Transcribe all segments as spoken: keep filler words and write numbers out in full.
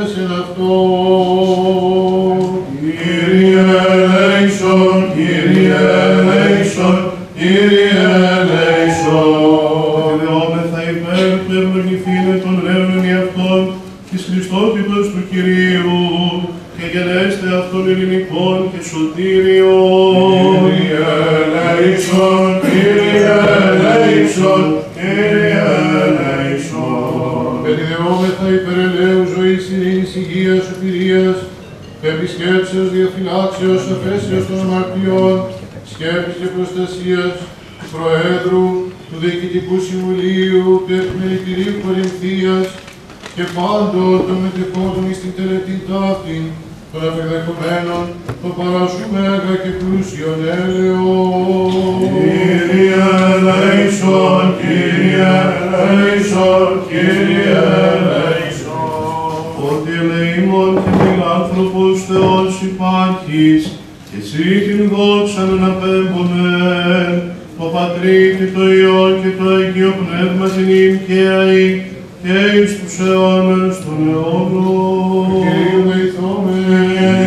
εις εν αυτό. Κύριε ελέησον, Κύριε ελέησον, Κύριε ελέησον. Εδεόμεθα υπέρ του ευλογηθήνε των ρεύμεν αυτών της Χριστότητος του Κυρίου και γενέστε αυτών ελληνικών και σωτήριον. Κύριε ελέησον, Κύριε ελέησον, Κύριε ελέησον. Περιδεόμεθα υπέρ ελέου ζωής, ειρήνης, υγείας, σωτηρίας, επισκέψεως, διαφυλάξεως, αφέσεως των αμαρτιών, σκέπης και προστασίας του Προέδρου, του Διοικητικού Συμβουλίου, του Επιμελητηρίου Κορινθίας και πάντων των μετεχόντων εις την τελετήν ταύτην, των απεδεχομένων, των παράσου μέγα και πλούσιων έλεος. Κύριε ελέησον, Κύριε ελέησον, Κύριε ελέησον. Ότι ελεήμων και φιλάνθρωπος Θεός υπάρχεις, και εσύ την δόξα να απέμπομεν, το Πατρί και το Υιό και το Αγίο Πνεύμα την ειν και αεί, και εις τους αιώνας των αιώνων. Κύριε δεηθόμεν,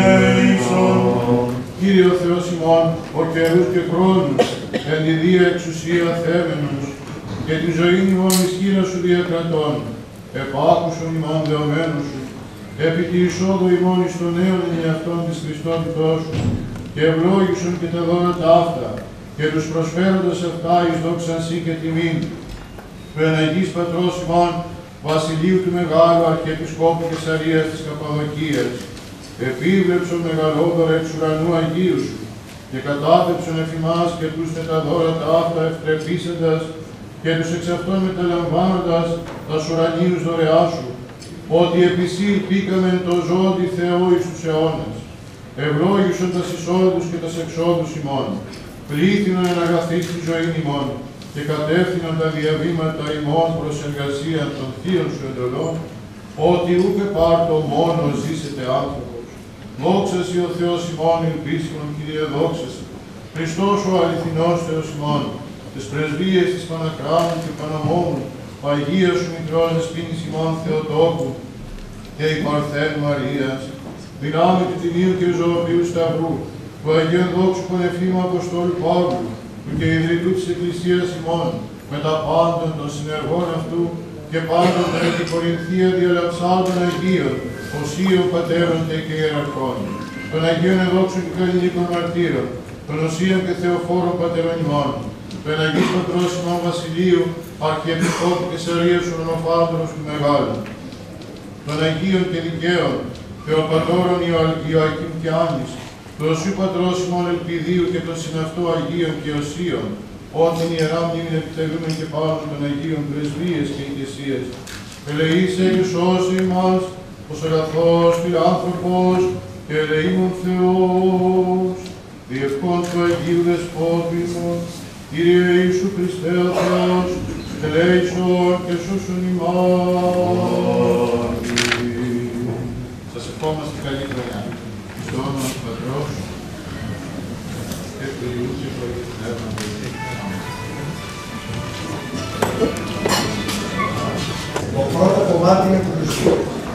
Κύριε ο Θεός ημών, ο καιρούς και χρόνους, εν τη Δία εξουσία θέμενος, και τη ζωή ημών εις χείρα σου διακρατών, επάκουσον ημών δεωμένους σου, επί τη εισόδου ημών εις των νέων ενιαυτών της Χριστότητός σου, και ευλόγησον και τα δώρα τα αυτά, και τους προσφέροντας αυτά εις δόξαν σοι και τιμήν, του εναγής Πατρός ημών, Βασιλείου του Μεγάλου Αρχιεπισκόπου Καισαρίας της Καπαδοκίας, επίβλεψον μεγαλόδωρα εξ ουρανού Αγίου σου, και κατάθεψον εφ' ημάς και τους τα δώρα τα αυτά ευτρεπίσαντας, και τους εξ αυτών μεταλαμβάνοντας τας ουρανίους δωρεά σου, ότι επί σοι ελπίκαμεν το ζώντι Θεό εις τους αιώνας. Ευλόγησον τας εισόδους και τας εξόδους ημών, πλήθυνον εν αγαθής τη ζωή ημών, και κατεύθυνον τα διαβήματα ημών προς εργασίαν των θείων σου εντολών, ότι ούκ πάρτο μόνο ζήσετε άνθρωπος. Δόξα σοι ο Θεός ημών, ελπίσιμον Κύριε, δόξα σοι. Χριστός ο αληθινός Θεός ημών, τις πρεσβείες της Πανακράτου και Παναμόμου, Αγία σου Μητρός δεσποίνης ημών Θεοτόκου και η Παρθένου Μαρίας, δυνάμει του Τιμίου και Ζωοποιού Σταυρού, του Αγίου Δόξου Πονεφήμου Αποστόλου Παύλου, του και ιδρυτού της Εκκλησίας ημών, με τα πάντων των συνεργών αυτού και πάντων των Κορινθία διαλαψάντων Αγίων, οσίων πατέρων και ιεραρχών, των Αγίων Εδόξων και Καλλινίκων Μαρτύρων, των οσίων και Θεοφόρων πατέρων ημών, του Εναγής Πατρός ημών Βασιλείου, Αρχιεπισκόπου Καισαρίας Ουρανοφάντορος του Μεγάλου, των Αγίων και Δικαίων, Θεοπατώρων Ιωακήμ και Άννης, του Οσίου Πατρός ημών Ελπιδίου και των συναυτού Αγίων και Οσίων, ό,τι ιερά μνήμην επιτελούμε και πάνω των Αγίων Πρεσβείες και ηγεσίες. Ελεήσε και σώσε ημάς, ως αγαθός φιλάνθρωπος και ελεήμων Θεός, διευκόν του Αγίου Δεσπότου ημών, Κύριε Ιησού Χριστέ ο Θεός, ελέησον και σώσον ημάς. Σας ευχόμαστε καλή χρονιά. Στο όνομα του Πατρός και του Υιού και του Αγίου Πνεύματος. Το πρώτο κομμάτι είναι του Χριστού.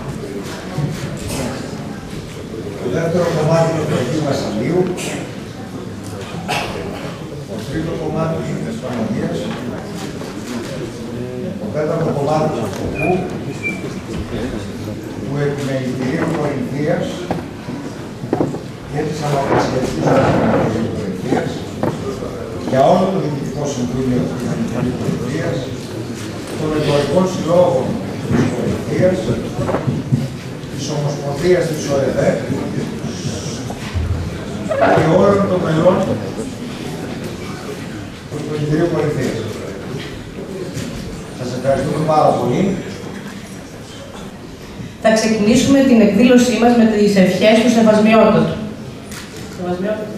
Το δεύτερο κομμάτι είναι του Αγίου Βασιλείου. Το τρίτο κομμάτι είναι της Παναγίας. Το τέταρτο κομμάτι του Σκοπού, του Επιμελητηρίου Κορινθίας και της Αναπτυξιακής Κορινθίας, για όλο το Διοικητικό Συμβούλιο της Κορινθίας, των Εμπορικών Συλλόγων της Κορινθίας, της Ομοσπονδίας της ΟΕΔΕ και όλων των μελών του Επιμελητηρίου Κορινθίας. Σας ευχαριστούμε πάρα πολύ. Θα ξεκινήσουμε την εκδήλωσή μας με τις ευχές του Σεβασμιότατου. Σεβασμιότατου.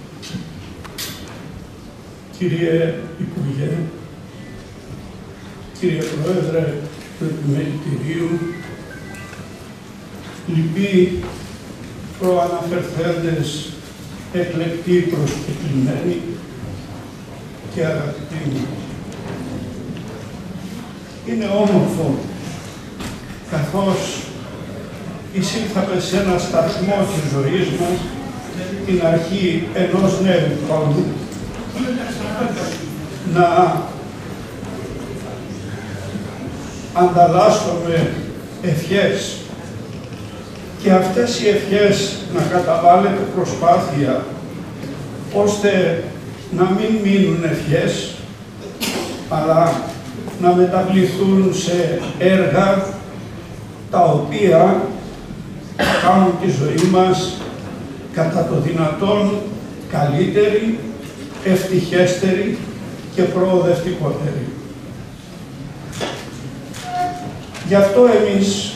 Κύριε Υπουργέ, κύριε Πρόεδρε του Επιμελητηρίου, λοιποί προαναφερθέντες, εκλεκτοί προσκεκλημένοι και αγαπητοί μου. Είναι όμορφο, καθώς εισήλθαμε σε ένα σταθμό της ζωής μας, την αρχή ενός νέου χρόνου, να ανταλλάσσουμε ευχές και αυτές οι ευχές να καταβάλλεται προσπάθεια ώστε να μην μείνουν ευχές, αλλά να μεταβληθούν σε έργα τα οποία κάνουν τη ζωή μας κατά το δυνατόν καλύτερη, ευτυχέστερη και προοδευτικότερη. Γι' αυτό εμείς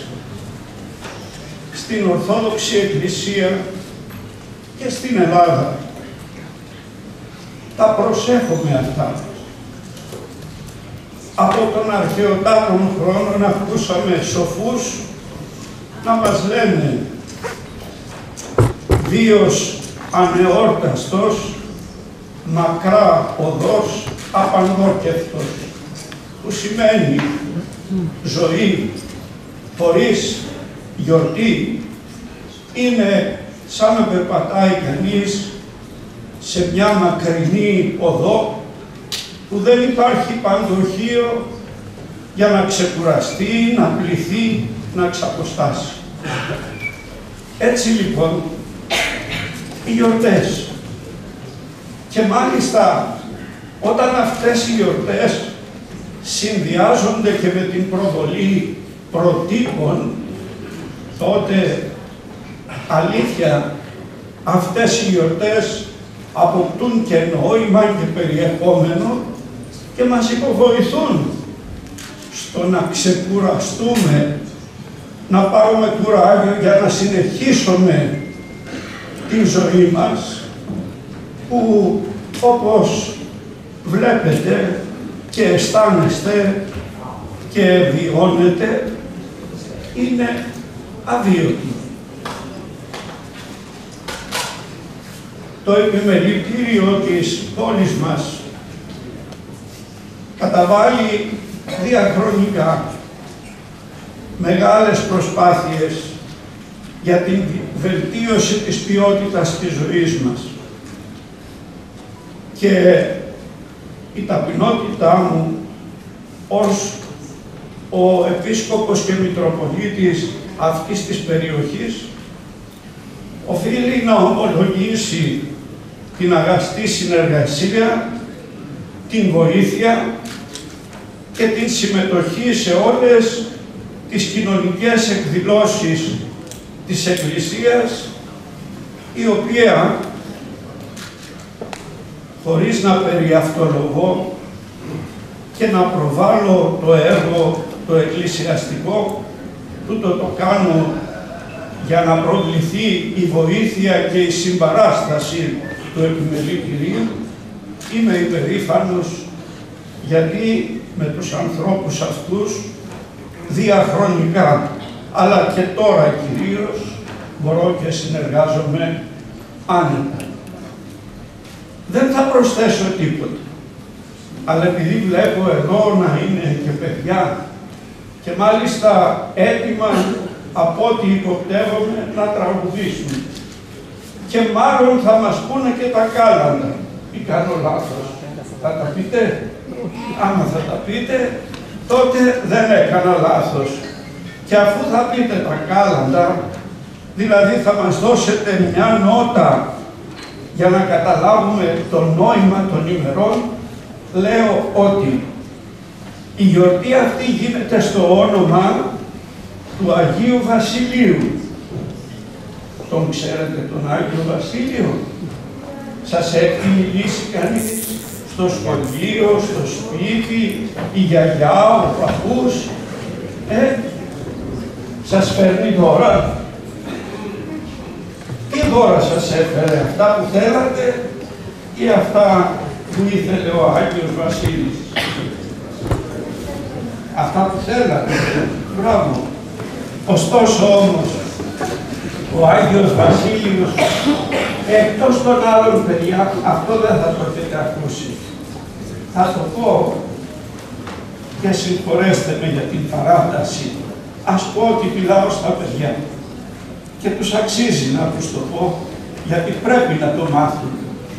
στην Ορθόδοξη Εκκλησία και στην Ελλάδα τα προσέχουμε αυτά. Από τον αρχαιοτάτων χρόνων ακούσαμε σοφούς να μας λένε «Βίος ανεόρταστος, μακρά οδός απανδόκευτος», που σημαίνει ζωή χωρίς γιορτή είναι σαν να περπατάει κανείς σε μια μακρινή οδό που δεν υπάρχει παντοχείο για να ξεκουραστεί, να πληθεί, να ξαποστάσει. Έτσι λοιπόν, οι γιορτές, και μάλιστα όταν αυτές οι γιορτές συνδυάζονται και με την προβολή προτύπων, τότε αλήθεια αυτές οι γιορτές αποκτούν και νόημα και περιεχόμενο και μας υποβοηθούν στο να ξεκουραστούμε, να πάρουμε κουράγιο για να συνεχίσουμε την ζωή μας, που όπως βλέπετε και αισθάνεστε και βιώνετε είναι αβίωτη. Το Επιμελητήριο της πόλης μας καταβάλει διαχρονικά μεγάλες προσπάθειες για την βελτίωση της ποιότητας της ζωής μας. Και η ταπεινότητά μου ως ο Επίσκοπος και Μητροπολίτης αυτής της περιοχής οφείλει να ομολογήσει την αγαστή συνεργασία, την βοήθεια και την συμμετοχή σε όλες τις κοινωνικές εκδηλώσεις της Εκκλησίας, η οποία, χωρίς να περιαυτολογώ και να προβάλλω το έργο το εκκλησιαστικό, τούτο το κάνω για να προβληθεί η βοήθεια και η συμπαράσταση του Επιμελητηρίου, είμαι υπερήφανος γιατί με τους ανθρώπους αυτούς διαχρονικά, αλλά και τώρα κυρίως, μπορώ και συνεργάζομαι άνετα. Δεν θα προσθέσω τίποτα, αλλά επειδή βλέπω εδώ να είναι και παιδιά και μάλιστα έτοιμα από ό,τι υποπτεύομαι να τραγουδήσουν. Και μάλλον θα μας πούνε και τα κάλαντα. Ή κάνω λάθος. Θα τα πείτε. Άμα θα τα πείτε, τότε δεν έκανα λάθος. Και αφού θα πείτε τα κάλαντα, δηλαδή θα μας δώσετε μια νότα για να καταλάβουμε το νόημα των ημερών, λέω ότι η γιορτή αυτή γίνεται στο όνομα του Αγίου Βασιλείου. Τον ξέρετε τον Άγιο Βασίλειο? Σας έχει μιλήσει κανείς στο σχολείο, στο σπίτι, η γιαγιά, ο παππούς? Ε, σας φέρνει δώρα? Τι δώρα σας έφερε, αυτά που θέλατε ή αυτά που ήθελε ο Άγιος Βασίλης? αυτά που θέλατε. Μπράβο. Ωστόσο όμως, ο Άγιος Βασίλειος, εκτός των άλλων παιδιά, αυτό δεν θα το έχετε ακούσει. Θα το πω και συγχωρέστε με για την παράταση. Ας πω ότι μιλάω στα παιδιά και τους αξίζει να τους το πω, γιατί πρέπει να το μάθουν.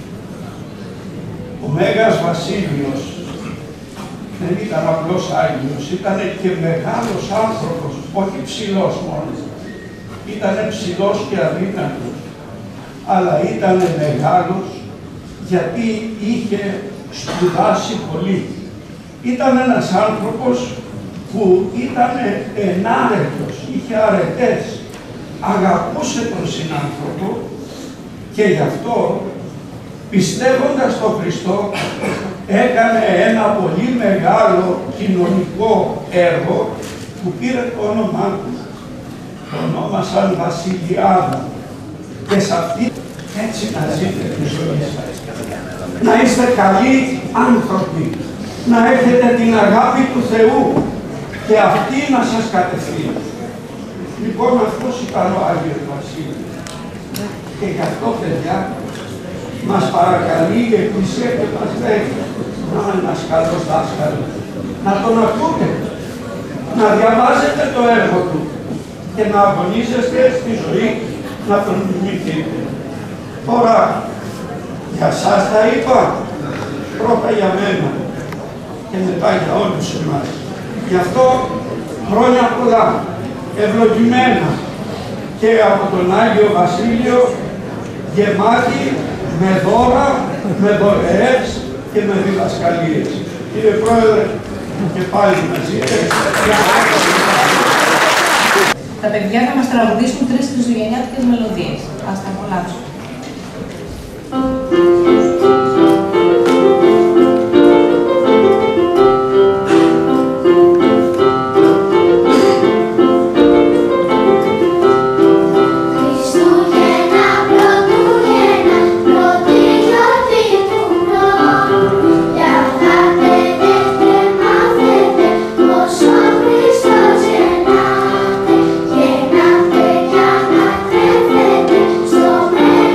Ο Μέγας Βασίλειος δεν ήταν απλός Άγιος, ήταν και μεγάλος άνθρωπος, όχι ψηλός μόνο. Ήταν ψηλός και αδύνατος, αλλά ήταν μεγάλος γιατί είχε σπουδάσει πολύ. Ήταν ένας άνθρωπος που ήταν ενάρετος, είχε αρετές, αγαπούσε τον συνάνθρωπο και γι' αυτό, πιστεύοντας τον Χριστό, έκανε ένα πολύ μεγάλο κοινωνικό έργο που πήρε το όνομά του. Το ονόμασαν Βασιλιάδα. Και σε αυτή έτσι να ζείτε τη ζωή σας. Να είστε καλοί άνθρωποι. Να έχετε την αγάπη του Θεού και αυτή να σας κατευθύνει. Λοιπόν, αυτός ήταν ο Άγιος Βασίλειος. Και γι' αυτό, παιδιά, μας παρακαλεί η Εκκλησία και μας λέει να είναι ένας καλός δάσκαλος. Να τον ακούτε, να διαβάζετε το έργο του και να αγωνίζεστε στη ζωή να τον μιμηθείτε. Τώρα, για σας τα είπα, πρώτα για μένα και μετά για όλους εμάς. Γι' αυτό χρόνια πολλά, ευλογημένα και από τον Άγιο Βασίλειο, γεμάτη με δώρα, με δωρεές και με διδασκαλίες. Κύριε Πρόεδρε, και πάλι μαζί. Τα παιδιά θα μας τραγουδήσουν τρεις χριστουγεννιάτικες μελωδίες. Ας τα απολαύσουμε. So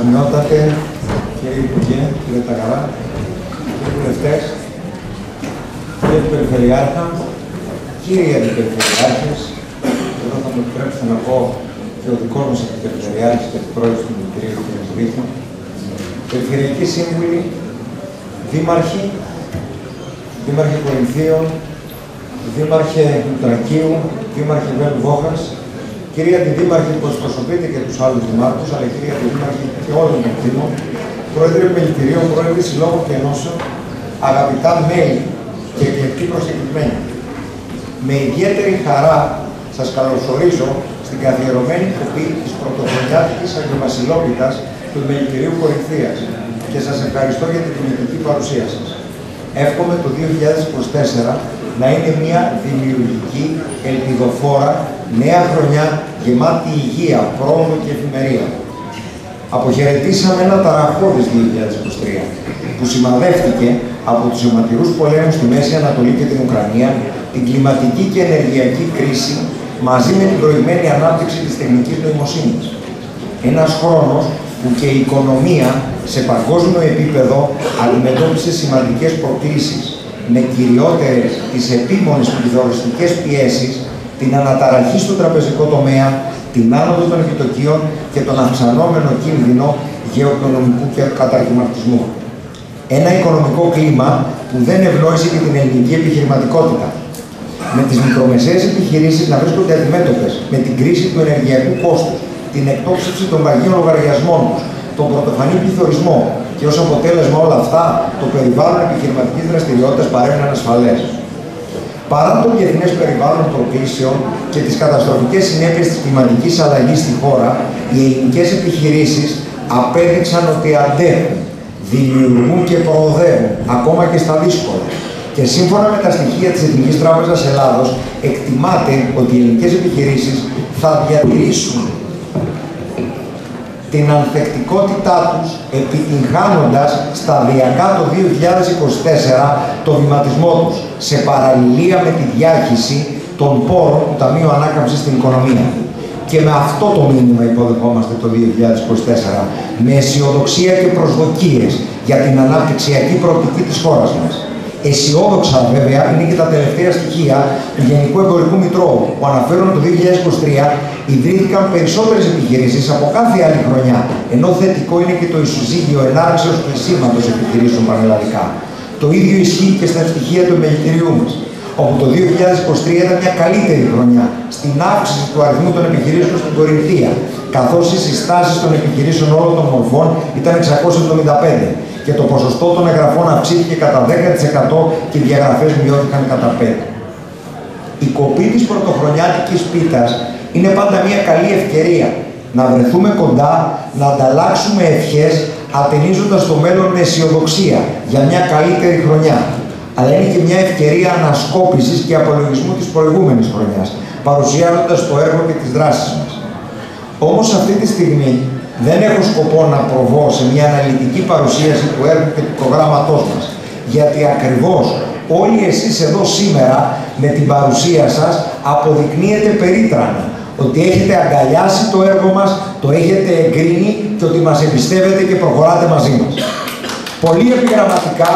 Σεβασμιότατε, κύριε Υπουργέ, κύριε Τακαρά, κύριοι βουλευτές, κύριε Περιφερειάρχα, κύριοι Αντιπεριφερειάρχες, εδώ θα μου επιτρέψετε να πω και ο δικός μας Αντιπεριφερειάρχης και αντιπρόεδρος του Δημητρίου, κ. Ζουρίθου, περιφερειακοί σύμβουλοι, δήμαρχοι, δήμαρχοι Κορινθίων, δήμαρχε Λουτρακίου, δήμαρχε Βέλου Βόχας, κυρία Αντιδήμαρχη που εκπροσωπείτε και τους άλλους δημάρχους, αλλά κυρία Αντιδήμαρχη και όλων των δήμων, πρόεδροι επιμελητηρίων, πρόεδροι συλλόγων και ενώσεων, αγαπητά μέλη και εκλεκτοί προσκεκλημένοι. Με ιδιαίτερη χαρά σας καλωσορίζω στην καθιερωμένη κοπή της πρωτοχρονιάτικης Αγιοβασιλόπιτας του Επιμελητηρίου Κορινθίας και σας ευχαριστώ για την τιμητική παρουσία σας. Εύχομαι το δύο χιλιάδες είκοσι τέσσερα να είναι μια δημιουργική, ελπιδοφόρα, νέα χρονιά γεμάτη υγεία, πρόοδο και ευημερία. Αποχαιρετήσαμε ένα ταραχώδες δύο χιλιάδες είκοσι τρία που σημαδεύτηκε από τους αιματηρούς πολέμους στη Μέση Ανατολή και την Ουκρανία, την κλιματική και ενεργειακή κρίση μαζί με την προηγμένη ανάπτυξη της τεχνικής νοημοσύνης. Ένας χρόνος που και η οικονομία σε παγκόσμιο επίπεδο αντιμετώπισε σημαντικές προκλήσεις, με κυριότερες τις επίμονες πληθωριστικές πιέσεις, την αναταραχή στο τραπεζικό τομέα, την άνοδο των επιτοκίων και τον αυξανόμενο κίνδυνο γεωοικονομικού και καταρρυθμιστικού. Ένα οικονομικό κλίμα που δεν ευνόησε και την ελληνική επιχειρηματικότητα. Με τις μικρομεσαίες επιχειρήσεις να βρίσκονται αντιμέτωπες με την κρίση του ενεργειακού κόστους, την εκτόξευση των βαριών λογαριασμών τους, τον πρωτοφανή πληθωρισμό και ως αποτέλεσμα όλα αυτά το περιβάλλον επιχειρηματικής δραστηριότητας παρέμεινε ανασφαλές. Παρά το διεθνές περιβάλλον προκλήσεων και τις καταστροφικές συνέπειες της κλιματικής αλλαγής στη χώρα, οι ελληνικές επιχειρήσεις απέδειξαν ότι αντέχουν, δημιουργούν και προοδεύουν ακόμα και στα δύσκολα. Και σύμφωνα με τα στοιχεία της Εθνικής Τράπεζας Ελλάδος, εκτιμάται ότι οι ελληνικές επιχειρήσεις θα διατηρήσουν την ανθεκτικότητά τους, επιτυγχάνοντας σταδιακά το δύο χιλιάδες είκοσι τέσσερα το βηματισμό τους, σε παραλληλία με τη διάχυση των πόρων του Ταμείου Ανάκαμψης στην οικονομία. Και με αυτό το μήνυμα υποδεχόμαστε το δύο χιλιάδες είκοσι τέσσερα, με αισιοδοξία και προσδοκίες για την αναπτυξιακή προοπτική της χώρας μας. Αισιόδοξα βέβαια είναι και τα τελευταία στοιχεία του Γενικού Εμπορικού Μητρώου, που αναφέρουν το δύο χιλιάδες είκοσι τρία ιδρύθηκαν περισσότερες επιχειρήσεις από κάθε άλλη χρονιά, ενώ θετικό είναι και το ισοζύγιο ενάρξεως κλεισίματος επιχειρήσεων πανελλαδικά. Το ίδιο ισχύει και στα στοιχεία του επιμελητηριού μας, όπου το δύο χιλιάδες είκοσι τρία ήταν μια καλύτερη χρονιά στην αύξηση του αριθμού των επιχειρήσεων στην Κορινθία, καθώς οι συστάσεις των επιχειρήσεων όλων των μορφών ήταν εξακόσιες εβδομήντα πέντε και το ποσοστό των εγγραφών αυξήθηκε κατά δέκα τοις εκατό και οι διαγραφές μειώθηκαν κατά πέντε τοις εκατό. Η κοπή της πρωτοχρονιάτικης πίτας είναι πάντα μια καλή ευκαιρία να βρεθούμε κοντά, να ανταλλάξουμε ευχές, ατενίζοντας το μέλλον με αισιοδοξία για μια καλύτερη χρονιά. Αλλά είναι και μια ευκαιρία ανασκόπησης και απολογισμού της προηγούμενης χρονιάς, παρουσιάζοντας το έργο και τις δράσεις μας. Όμως αυτή τη στιγμή δεν έχω σκοπό να προβώ σε μια αναλυτική παρουσίαση του έργου και του προγράμματός μας, γιατί ακριβώς όλοι εσείς εδώ σήμερα με την παρουσία σας αποδεικνύετε περίτρανα ότι έχετε αγκαλιάσει το έργο μας, το έχετε εγκρίνει και ότι μας εμπιστεύετε και προχωράτε μαζί μας. Πολύ επιγραμματικά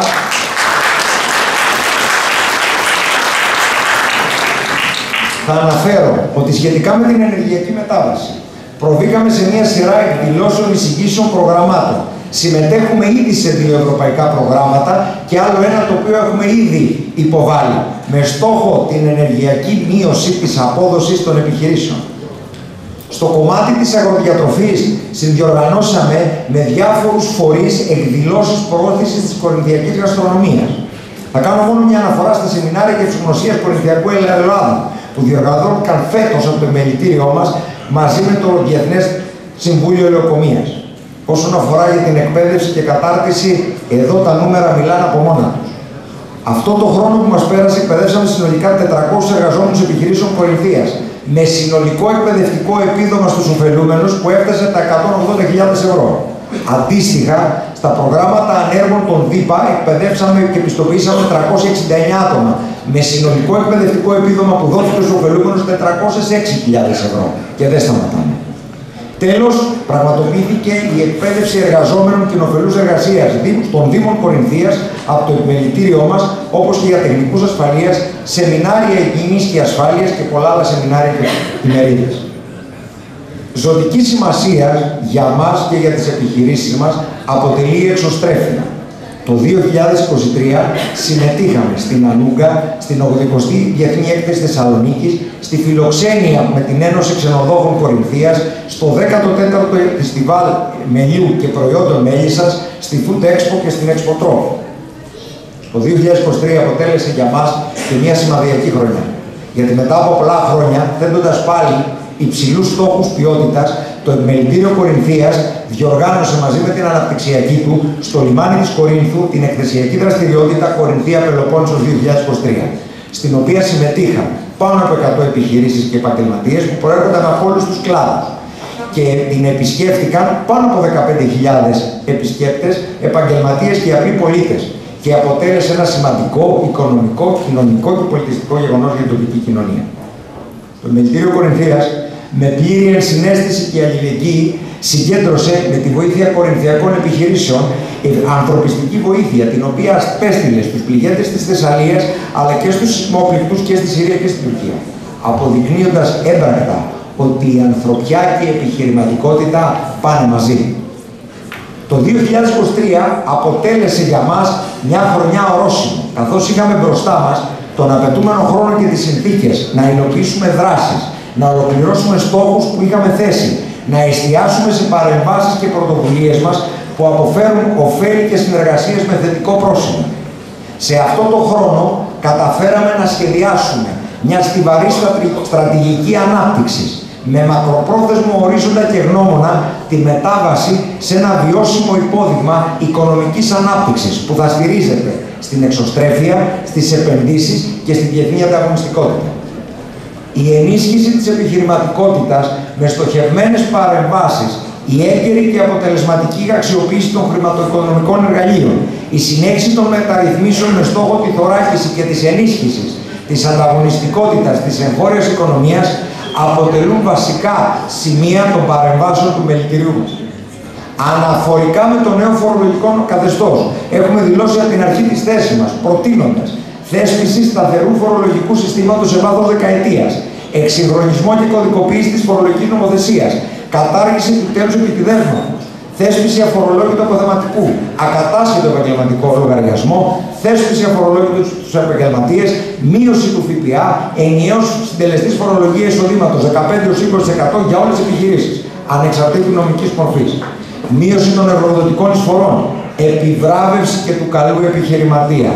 θα αναφέρω ότι σχετικά με την ενεργειακή μετάβαση προβήκαμε σε μια σειρά εκδηλώσεων εισηγήσεων προγραμμάτων. Συμμετέχουμε ήδη σε δύο ευρωπαϊκά προγράμματα και άλλο ένα το οποίο έχουμε ήδη υποβάλει, με στόχο την ενεργειακή μείωση της απόδοσης των επιχειρήσεων. Στο κομμάτι της αγροδιατροφής συνδιοργανώσαμε με διάφορους φορείς εκδηλώσεις προώθησης της κορινθιακής γαστρονομίας. Θα κάνω μόνο μια αναφορά στα σεμινάρια και εξογνωσίας κορινθιακού ελαιολάδου που διοργανώθηκαν φέτος από το επιμελητήριό μας μαζί με το Διεθνές Συμβούλιο Ελαιοκομείας. Όσον αφορά για την εκπαίδευση και κατάρτιση, εδώ τα νούμερα μιλάνε από μόνα τους. Αυτό το χρόνο που μας πέρασε εκπαιδεύσαμε συνολικά τετρακόσιους εργαζόμενους επιχειρήσεων Κορινθίας, με συνολικό εκπαιδευτικό επίδομα στους ωφελούμενους που έφτασε τα εκατόν ογδόντα χιλιάδες ευρώ. Αντίστοιχα, στα προγράμματα ανέργων των ΔΥΠΑ εκπαιδεύσαμε και πιστοποιήσαμε τριακόσια εξήντα εννέα άτομα, με συνολικό εκπαιδευτικό επίδομα που δόθηκε στους ωφελούμενους τετρακόσιες έξι χιλιάδες ευρώ. Και δεν σταματάμε. Τέλος, πραγματοποιήθηκε η εκπαίδευση εργαζόμενων κοινοφελούς εργασίας των Δήμων Κορινθίας από το επιμελητήριό μας, όπως και για τεχνικούς ασφαλείας, σεμινάρια υγιεινής και ασφάλειας και πολλά άλλα σεμινάρια και ημερίδες. Ζωτική σημασία για μας και για τις επιχειρήσεις μας αποτελεί η εξωστρέφεια. Το δύο χιλιάδες είκοσι τρία συμμετείχαμε στην Ανούγκα, στην ογδοηκοστή Διεθνή Έκθεση Θεσσαλονίκης, στη φιλοξένεια με την Ένωση Ξενοδόχων Κορινθίας, στο δέκατο τέταρτο Φεστιβάλ Μελιού και Προϊόντων Μέλισσας, στη Food Expo και στην Expo. Το δύο χιλιάδες είκοσι τρία αποτέλεσε για μας και μια σημαδιακή χρονιά. Γιατί μετά από πολλά χρόνια, θέτοντας πάλι υψηλούς στόχους ποιότητας, το Επιμελητήριο Κορινθίας διοργάνωσε μαζί με την αναπτυξιακή του στο λιμάνι της Κορίνθου την εκθεσιακή δραστηριότητα Κορινθία Πελοπόννησος δύο χιλιάδες είκοσι τρία, στην οποία συμμετείχαν πάνω από εκατό επιχειρήσεις και επαγγελματίες που προέρχονταν από όλους τους κλάδους και την επισκέφτηκαν πάνω από δεκαπέντε χιλιάδες επισκέπτες, επαγγελματίες και απλοί πολίτες και αποτέλεσε ένα σημαντικό οικονομικό, κοινωνικό και πολιτιστικό γεγονός για την τοπική κοινωνία. Το Επιμελητήριο Κορινθίας, με πλήρη ενσυναίσθηση και αλληλεγγύη, συγκέντρωσε με τη βοήθεια κορινθιακών επιχειρήσεων ανθρωπιστική βοήθεια, την οποία απέστειλε στους πληγέντες της Θεσσαλίας, αλλά και στους σεισμόπληκτους και στη Συρία και στην Τουρκία, αποδεικνύοντας έμπρακτα ότι η ανθρωπιά και η επιχειρηματικότητα πάνε μαζί. Το δύο χιλιάδες είκοσι τρία αποτέλεσε για μας μια χρονιά ορόσημο, καθώς είχαμε μπροστά μας τον απαιτούμενο χρόνο και τις συνθήκες να υλοποιήσουμε δράσεις, να ολοκληρώσουμε στόχους που είχαμε θέσει, να εστιάσουμε σε παρεμβάσεις και πρωτοβουλίες μας που αποφέρουν ωφέλη και συνεργασίες με θετικό πρόσημο. Σε αυτό το χρόνο καταφέραμε να σχεδιάσουμε μια στιβαρή στρατηγική ανάπτυξης με μακροπρόθεσμο ορίζοντα και γνώμονα τη μετάβαση σε ένα βιώσιμο υπόδειγμα οικονομικής ανάπτυξης που θα στηρίζεται στην εξωστρέφεια, στις επενδύσεις και στη διεθνή ανταγωνιστικότητα. Η ενίσχυση της επιχειρηματικότητας με στοχευμένες παρεμβάσεις, η έγκαιρη και αποτελεσματική αξιοποίηση των χρηματοοικονομικών εργαλείων, η συνέχιση των μεταρρυθμίσεων με στόχο τη θωράκιση και της ενίσχυσης της ανταγωνιστικότητας της εγχώριας οικονομίας αποτελούν βασικά σημεία των παρεμβάσεων του μελητηρίου μας. Αναφορικά με το νέο φορολογικό καθεστώς, έχουμε δηλώσει από την αρχή της θέσης μας, προτείνοντας θέσπιση σταθερού φορολογικού συστήματος σε βάθος δεκαετίας, εξυγχρονισμό και κωδικοποίηση της φορολογικής νομοθεσίας, κατάργηση του τέλους επικυδεύματος, θέσπιση αφορολόγητου αποθεματικού, ακατάσχετο επαγγελματικό λογαριασμό, θέσπιση αφορολόγητου στους επαγγελματίες, μείωση του ΦΠΑ, ενιαίος συντελεστής φορολογίας εισοδήματος δεκαπέντε έως είκοσι τοις εκατό για όλες τις επιχειρήσεις, ανεξαρτήτου νομικής μορφής, μείωση των ευρωδοτικών εισφορών, επιβράβευση και του καλού επιχειρηματία.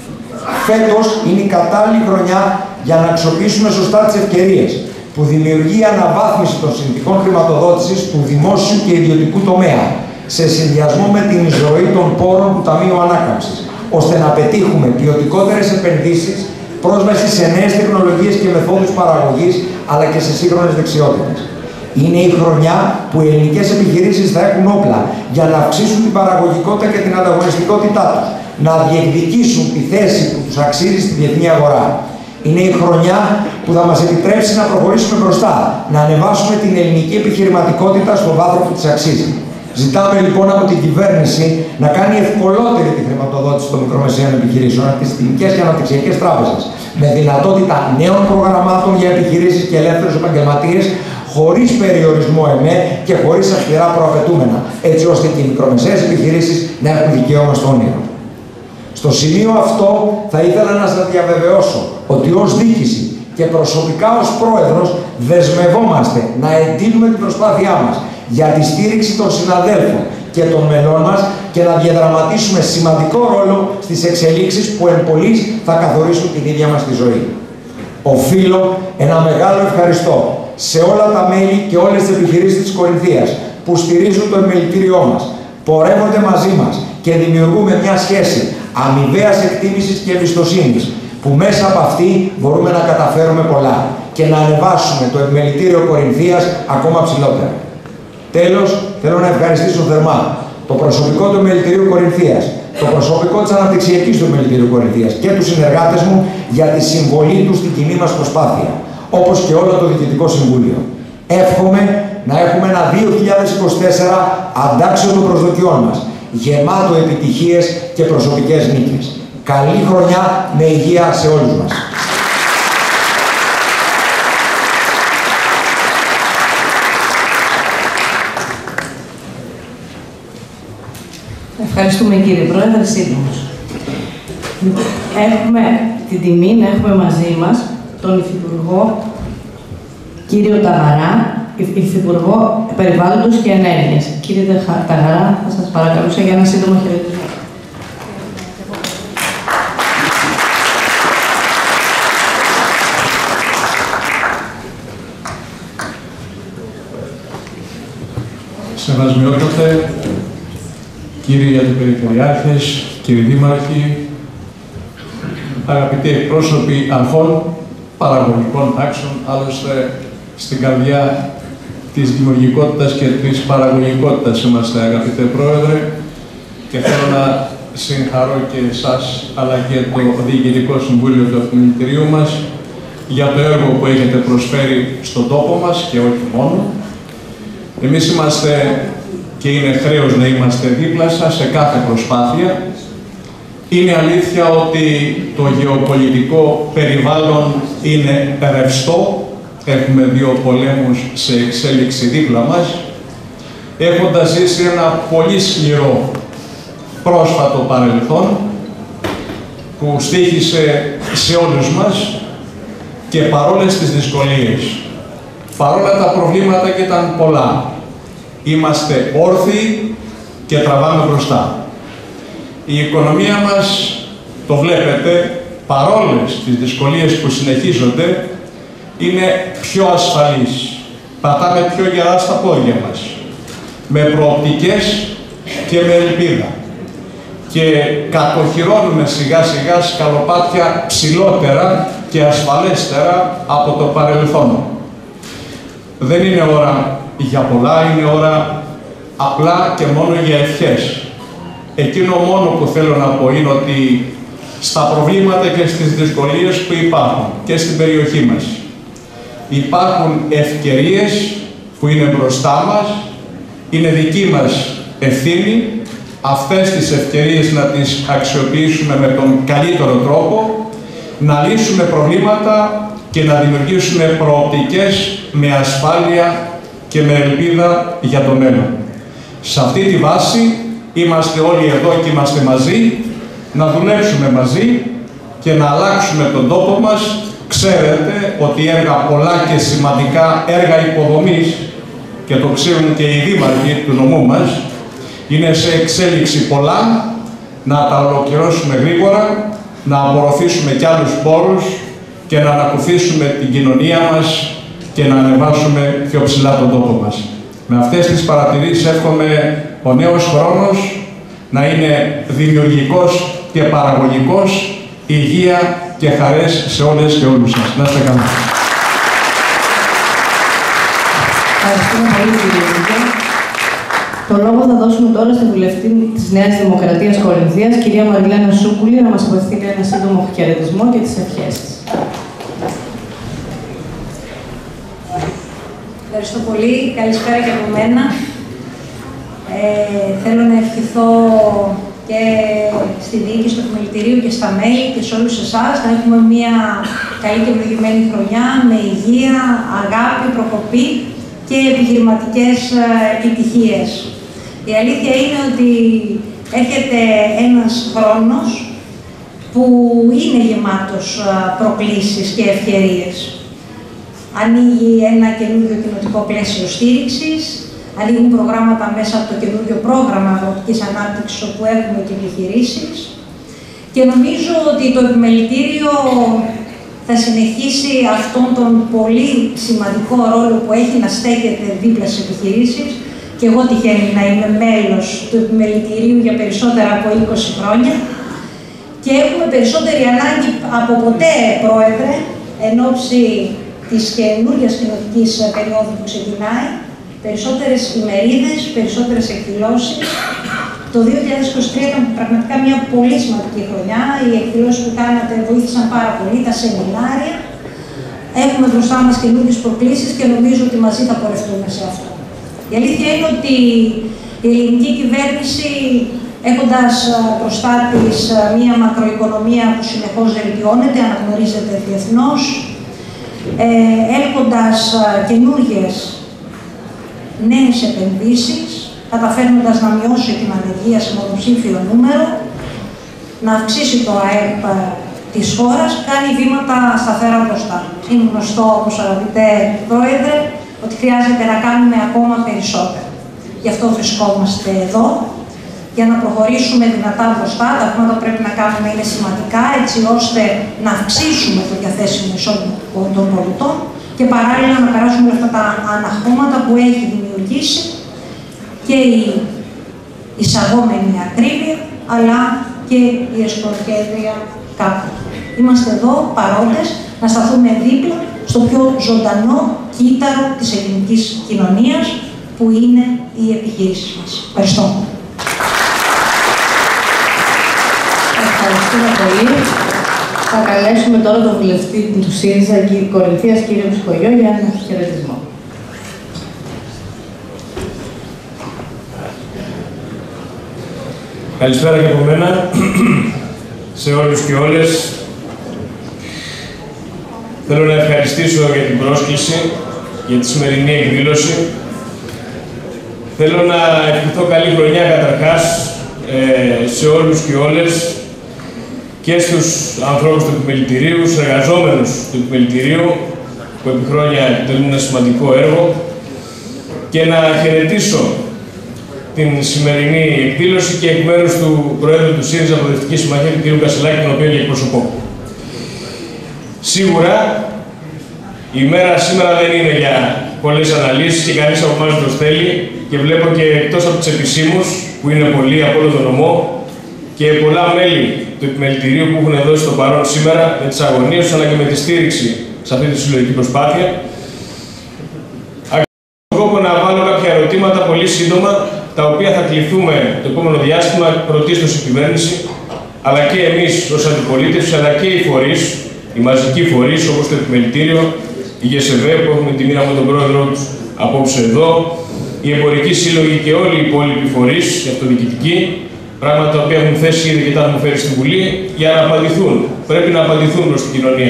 Φέτος είναι η κατάλληλη χρονιά για να αξιοποιήσουμε σωστά τις ευκαιρίες που δημιουργεί αναβάθμιση των συνθηκών χρηματοδότησης του δημόσιου και ιδιωτικού τομέα σε συνδυασμό με την εισρωή των πόρων του Ταμείου Ανάκαμψης, ώστε να πετύχουμε ποιοτικότερες επενδύσεις, πρόσβαση σε νέες τεχνολογίες και μεθόδους παραγωγής, αλλά και σε σύγχρονες δεξιότητες. Είναι η χρονιά που οι ελληνικές επιχειρήσεις θα έχουν όπλα για να αυξήσουν την παραγωγικότητα και την ανταγωνιστικότητά τους, να διεκδικήσουν τη θέση που τους αξίζει στη διεθνή αγορά. Είναι η χρονιά που θα μας επιτρέψει να προχωρήσουμε μπροστά, να ανεβάσουμε την ελληνική επιχειρηματικότητα στο βάθρο που της αξίζει. Ζητάμε λοιπόν από την κυβέρνηση να κάνει ευκολότερη τη χρηματοδότηση των μικρομεσαίων επιχειρήσεων από τις συστημικές και αναπτυξιακές τράπεζες, με δυνατότητα νέων προγραμμάτων για επιχειρήσεις και ελεύθερους επαγγελματίες, χωρίς περιορισμό ΕΜΕ και χωρίς αυστηρά προαπαιτούμενα, έτσι ώστε και οι μικρομεσαίες επιχειρήσεις να έχουν δικαίωμα στο όνειρο. Στο σημείο αυτό θα ήθελα να σας διαβεβαιώσω ότι ως διοίκηση και προσωπικά ως πρόεδρος δεσμευόμαστε να εντείνουμε την προσπάθειά μας για τη στήριξη των συναδέλφων και των μελών μας και να διαδραματίσουμε σημαντικό ρόλο στις εξελίξεις που εν πολλοίς θα καθορίσουν την ίδια μας τη ζωή. Οφείλω ένα μεγάλο ευχαριστώ σε όλα τα μέλη και όλες τις επιχειρήσεις της Κορινθίας που στηρίζουν το επιμελητήριό μας, πορεύονται μαζί μας και δημιουργούμε μια σχέση αμοιβαίας εκτίμησης και εμπιστοσύνης, που μέσα από αυτή μπορούμε να καταφέρουμε πολλά και να ανεβάσουμε το Επιμελητήριο Κορινθίας ακόμα ψηλότερα. Τέλος, θέλω να ευχαριστήσω θερμά το προσωπικό του Επιμελητηρίου Κορινθίας, το προσωπικό της αναπτυξιακής του Επιμελητηρίου Κορινθίας και τους συνεργάτες μου για τη συμβολή τους στην κοινή μας προσπάθεια, όπως και όλο το Διοικητικό Συμβούλιο. Εύχομαι να έχουμε ένα δύο χιλιάδες είκοσι τέσσερα αντάξιο των προσδοκιών μας, γεμάτο επιτυχίες και προσωπικές νίκες. Καλή χρονιά με υγεία σε όλους μας. Ευχαριστούμε κύριε Πρόεδρε, σύντομος. Έχουμε την τιμή να έχουμε μαζί μας τον Υφυπουργό κύριο Ταγαρά, Υφυπουργό Περιβάλλοντος και Ενέργειας. Κύριε Ταγαρά, θα σας παρακαλούσα για ένα σύντομο χαιρετισμό. Σεβασμιότατε, κύριοι αντιπεριφερειάρχες, κύριοι δήμαρχοι, αγαπητοί εκπρόσωποι αρχών παραγωγικών τάξεων, άλλωστε στην καρδιά της δημιουργικότητας και της παραγωγικότητας είμαστε, αγαπητέ Πρόεδρε, και θέλω να συγχαρώ και εσάς, αλλά και το Διοικητικό Συμβούλιο του Επιμελητηρίου μας για το έργο που έχετε προσφέρει στον τόπο μας και όχι μόνο. Εμείς είμαστε και είναι χρέος να είμαστε δίπλα σας σε κάθε προσπάθεια. Είναι αλήθεια ότι το γεωπολιτικό περιβάλλον είναι ρευστό. Έχουμε δύο πολέμους σε εξέλιξη δίπλα μας. Έχοντας ζήσει ένα πολύ σκληρό πρόσφατο παρελθόν που στοίχησε σε όλους μας και παρόλες τις δυσκολίες, παρόλα τα προβλήματα και ήταν πολλά, είμαστε όρθιοι και τραβάμε μπροστά. Η οικονομία μας, το βλέπετε, παρόλες τις δυσκολίες που συνεχίζονται, είναι πιο ασφαλής. Πατάμε πιο γερά στα πόδια μας, με προοπτικές και με ελπίδα. Και κατοχυρώνουμε σιγά σιγά σκαλοπάτια ψηλότερα και ασφαλέστερα από το παρελθόν. Δεν είναι ώρα για πολλά, είναι ώρα απλά και μόνο για ευχές. Εκείνο μόνο που θέλω να πω είναι ότι στα προβλήματα και στις δυσκολίες που υπάρχουν και στην περιοχή μας υπάρχουν ευκαιρίες που είναι μπροστά μας, είναι δική μας ευθύνη αυτές τις ευκαιρίες να τις αξιοποιήσουμε με τον καλύτερο τρόπο, να λύσουμε προβλήματα και να δημιουργήσουμε προοπτικές με ασφάλεια και με ελπίδα για το μέλλον. Σε αυτή τη βάση είμαστε όλοι εδώ και είμαστε μαζί, να δουλέψουμε μαζί και να αλλάξουμε τον τόπο μας. Ξέρετε ότι έργα πολλά και σημαντικά, έργα υποδομής, και το ξέρουν και οι δήμαρχοι του νομού μας, είναι σε εξέλιξη πολλά, να τα ολοκληρώσουμε γρήγορα, να απορροφήσουμε κι άλλους πόρους και να ανακουφίσουμε την κοινωνία μας και να ανεβάσουμε πιο ψηλά τον τόπο μας. Με αυτές τις παρατηρήσεις εύχομαι ο νέος χρόνος να είναι δημιουργικός και παραγωγικός, υγεία και χαρές σε όλες και όλους σας. Να είστε καλά. Ευχαριστούμε πολύ κύριε Υπουργέ. Το λόγο θα δώσουμε τώρα στη βουλευτή της Νέας Δημοκρατίας Κορινθίας, κυρία Μαριλένα Σούκουλη, να μας απευθύνει ένα σύντομο χαιρετισμό και τις ευχές της. Ευχαριστώ πολύ. Καλησπέρα και από μένα. Ε, θέλω να ευχηθώ και στη διοίκηση του Επιμελητηρίου και στα μέλη και σε όλους εσάς να έχουμε μια καλή και ευλογημένη χρονιά με υγεία, αγάπη, προκοπή και επιχειρηματικές επιτυχίες. Η αλήθεια είναι ότι έρχεται ένας χρόνος που είναι γεμάτος προκλήσεις και ευκαιρίες. Ανοίγει ένα καινούργιο κοινοτικό πλαίσιο στήριξης, ανοίγουν προγράμματα μέσα από το καινούργιο πρόγραμμα αγροτικής ανάπτυξης όπου έχουμε και επιχειρήσεις. Και νομίζω ότι το Επιμελητήριο θα συνεχίσει αυτόν τον πολύ σημαντικό ρόλο που έχει να στέκεται δίπλα στις επιχειρήσεις. Και εγώ τυχαίνει να είμαι μέλος του Επιμελητηρίου για περισσότερα από είκοσι χρόνια. Και έχουμε περισσότερη ανάγκη από ποτέ, Πρόεδρε, εν ώψη της καινούργιας κοινοτικής περίοδου που ξεκινάει, περισσότερες ημερίδες, περισσότερες εκδηλώσεις. Το δύο χιλιάδες είκοσι τρία ήταν πραγματικά μια πολύ σημαντική χρονιά. Οι εκδηλώσεις που κάνατε βοήθησαν πάρα πολύ, τα σεμινάρια. Έχουμε μπροστά μας καινούργιες προκλήσεις και νομίζω ότι μαζί θα πορευτούμε σε αυτό. Η αλήθεια είναι ότι η ελληνική κυβέρνηση, έχοντας μπροστά της μία μακροοικονομία που συνεχώς βελτιώνεται, αναγνωρίζεται διεθνώς, ε, έλκοντας καινούργιες νέες επενδύσεις, καταφέρνοντας να μειώσει την ανεργία σε μονοψήφιο νούμερο, να αυξήσει το ΑΕΠ της χώρας, κάνει βήματα σταθερά μπροστά. Είναι γνωστό, όπως αγαπητέ Πρόεδρε, ότι χρειάζεται να κάνουμε ακόμα περισσότερα. Γι' αυτό βρισκόμαστε εδώ, για να προχωρήσουμε δυνατά μπροστά. Τα βήματα που πρέπει να κάνουμε είναι σημαντικά, έτσι ώστε να αυξήσουμε το διαθέσιμο εισόδημα των πολιτών και παράλληλα να περάσουμε αυτά τα αναχώματα που έχει δημιουργήσει και η εισαγόμενη ακρίβεια, αλλά και η εσπορκέδρια κάπου. Είμαστε εδώ παρόντες να σταθούμε δίπλα στο πιο ζωντανό κύτταρο της ελληνικής κοινωνίας, που είναι οι επιχειρήσεις μας. Ευχαριστώ. Ευχαριστούμε πολύ. Θα καλέσουμε τώρα τον βουλευτή του ΣΥΡΙΖΑ, Κορινθίας, κύριο Ψυχογειό, για ένα χαιρετισμό. Καλησπέρα και από μένα σε όλους και όλες. Θέλω να ευχαριστήσω για την πρόσκληση, για τη σημερινή εκδήλωση. Θέλω να ευχηθώ καλή χρονιά καταρχάς ε, σε όλους και όλες και στους ανθρώπους του επιμελητηρίου, στους εργαζόμενους του επιμελητηρίου που επί χρόνια επιτελούν ένα σημαντικό έργο και να χαιρετήσω την σημερινή εκδήλωση και εκ μέρους του Προέδρου του ΣΥΡΙΖΑ Προοδευτική Συμμαχία, του κ. Κασελάκη, τον οποίο και εκπροσωπώ. Σίγουρα η μέρα σήμερα δεν είναι για πολλές αναλύσεις και κανείς από εμάς το θέλει, και βλέπω και εκτός από τους επισήμους, που είναι πολλοί από όλο τον νομό, και πολλά μέλη του επιμελητηρίου που έχουν δώσει το παρόν σήμερα με τις αγωνίες τους αλλά και με τη στήριξη σε αυτή τη συλλογική προσπάθεια. Ακούω να βάλω κάποια ερωτήματα πολύ σύντομα, τα οποία θα κληθούμε το επόμενο διάστημα, πρωτίστως η κυβέρνηση, αλλά και εμείς ως αντιπολίτευση, αλλά και οι φορείς, οι μαζικοί φορείς, όπως το επιμελητήριο, η ΓΕΣΕΒΕ που έχουμε τη μοίρα με τον πρόεδρο τους απόψε εδώ, οι εμπορικοί σύλλογοι και όλοι οι υπόλοιποι φορείς, οι αυτοδιοικητικοί, πράγματα τα οποία έχουν θέσει ήδη και τα έχουν φέρει στη Βουλή, για να απαντηθούν. Πρέπει να απαντηθούν προς την κοινωνία.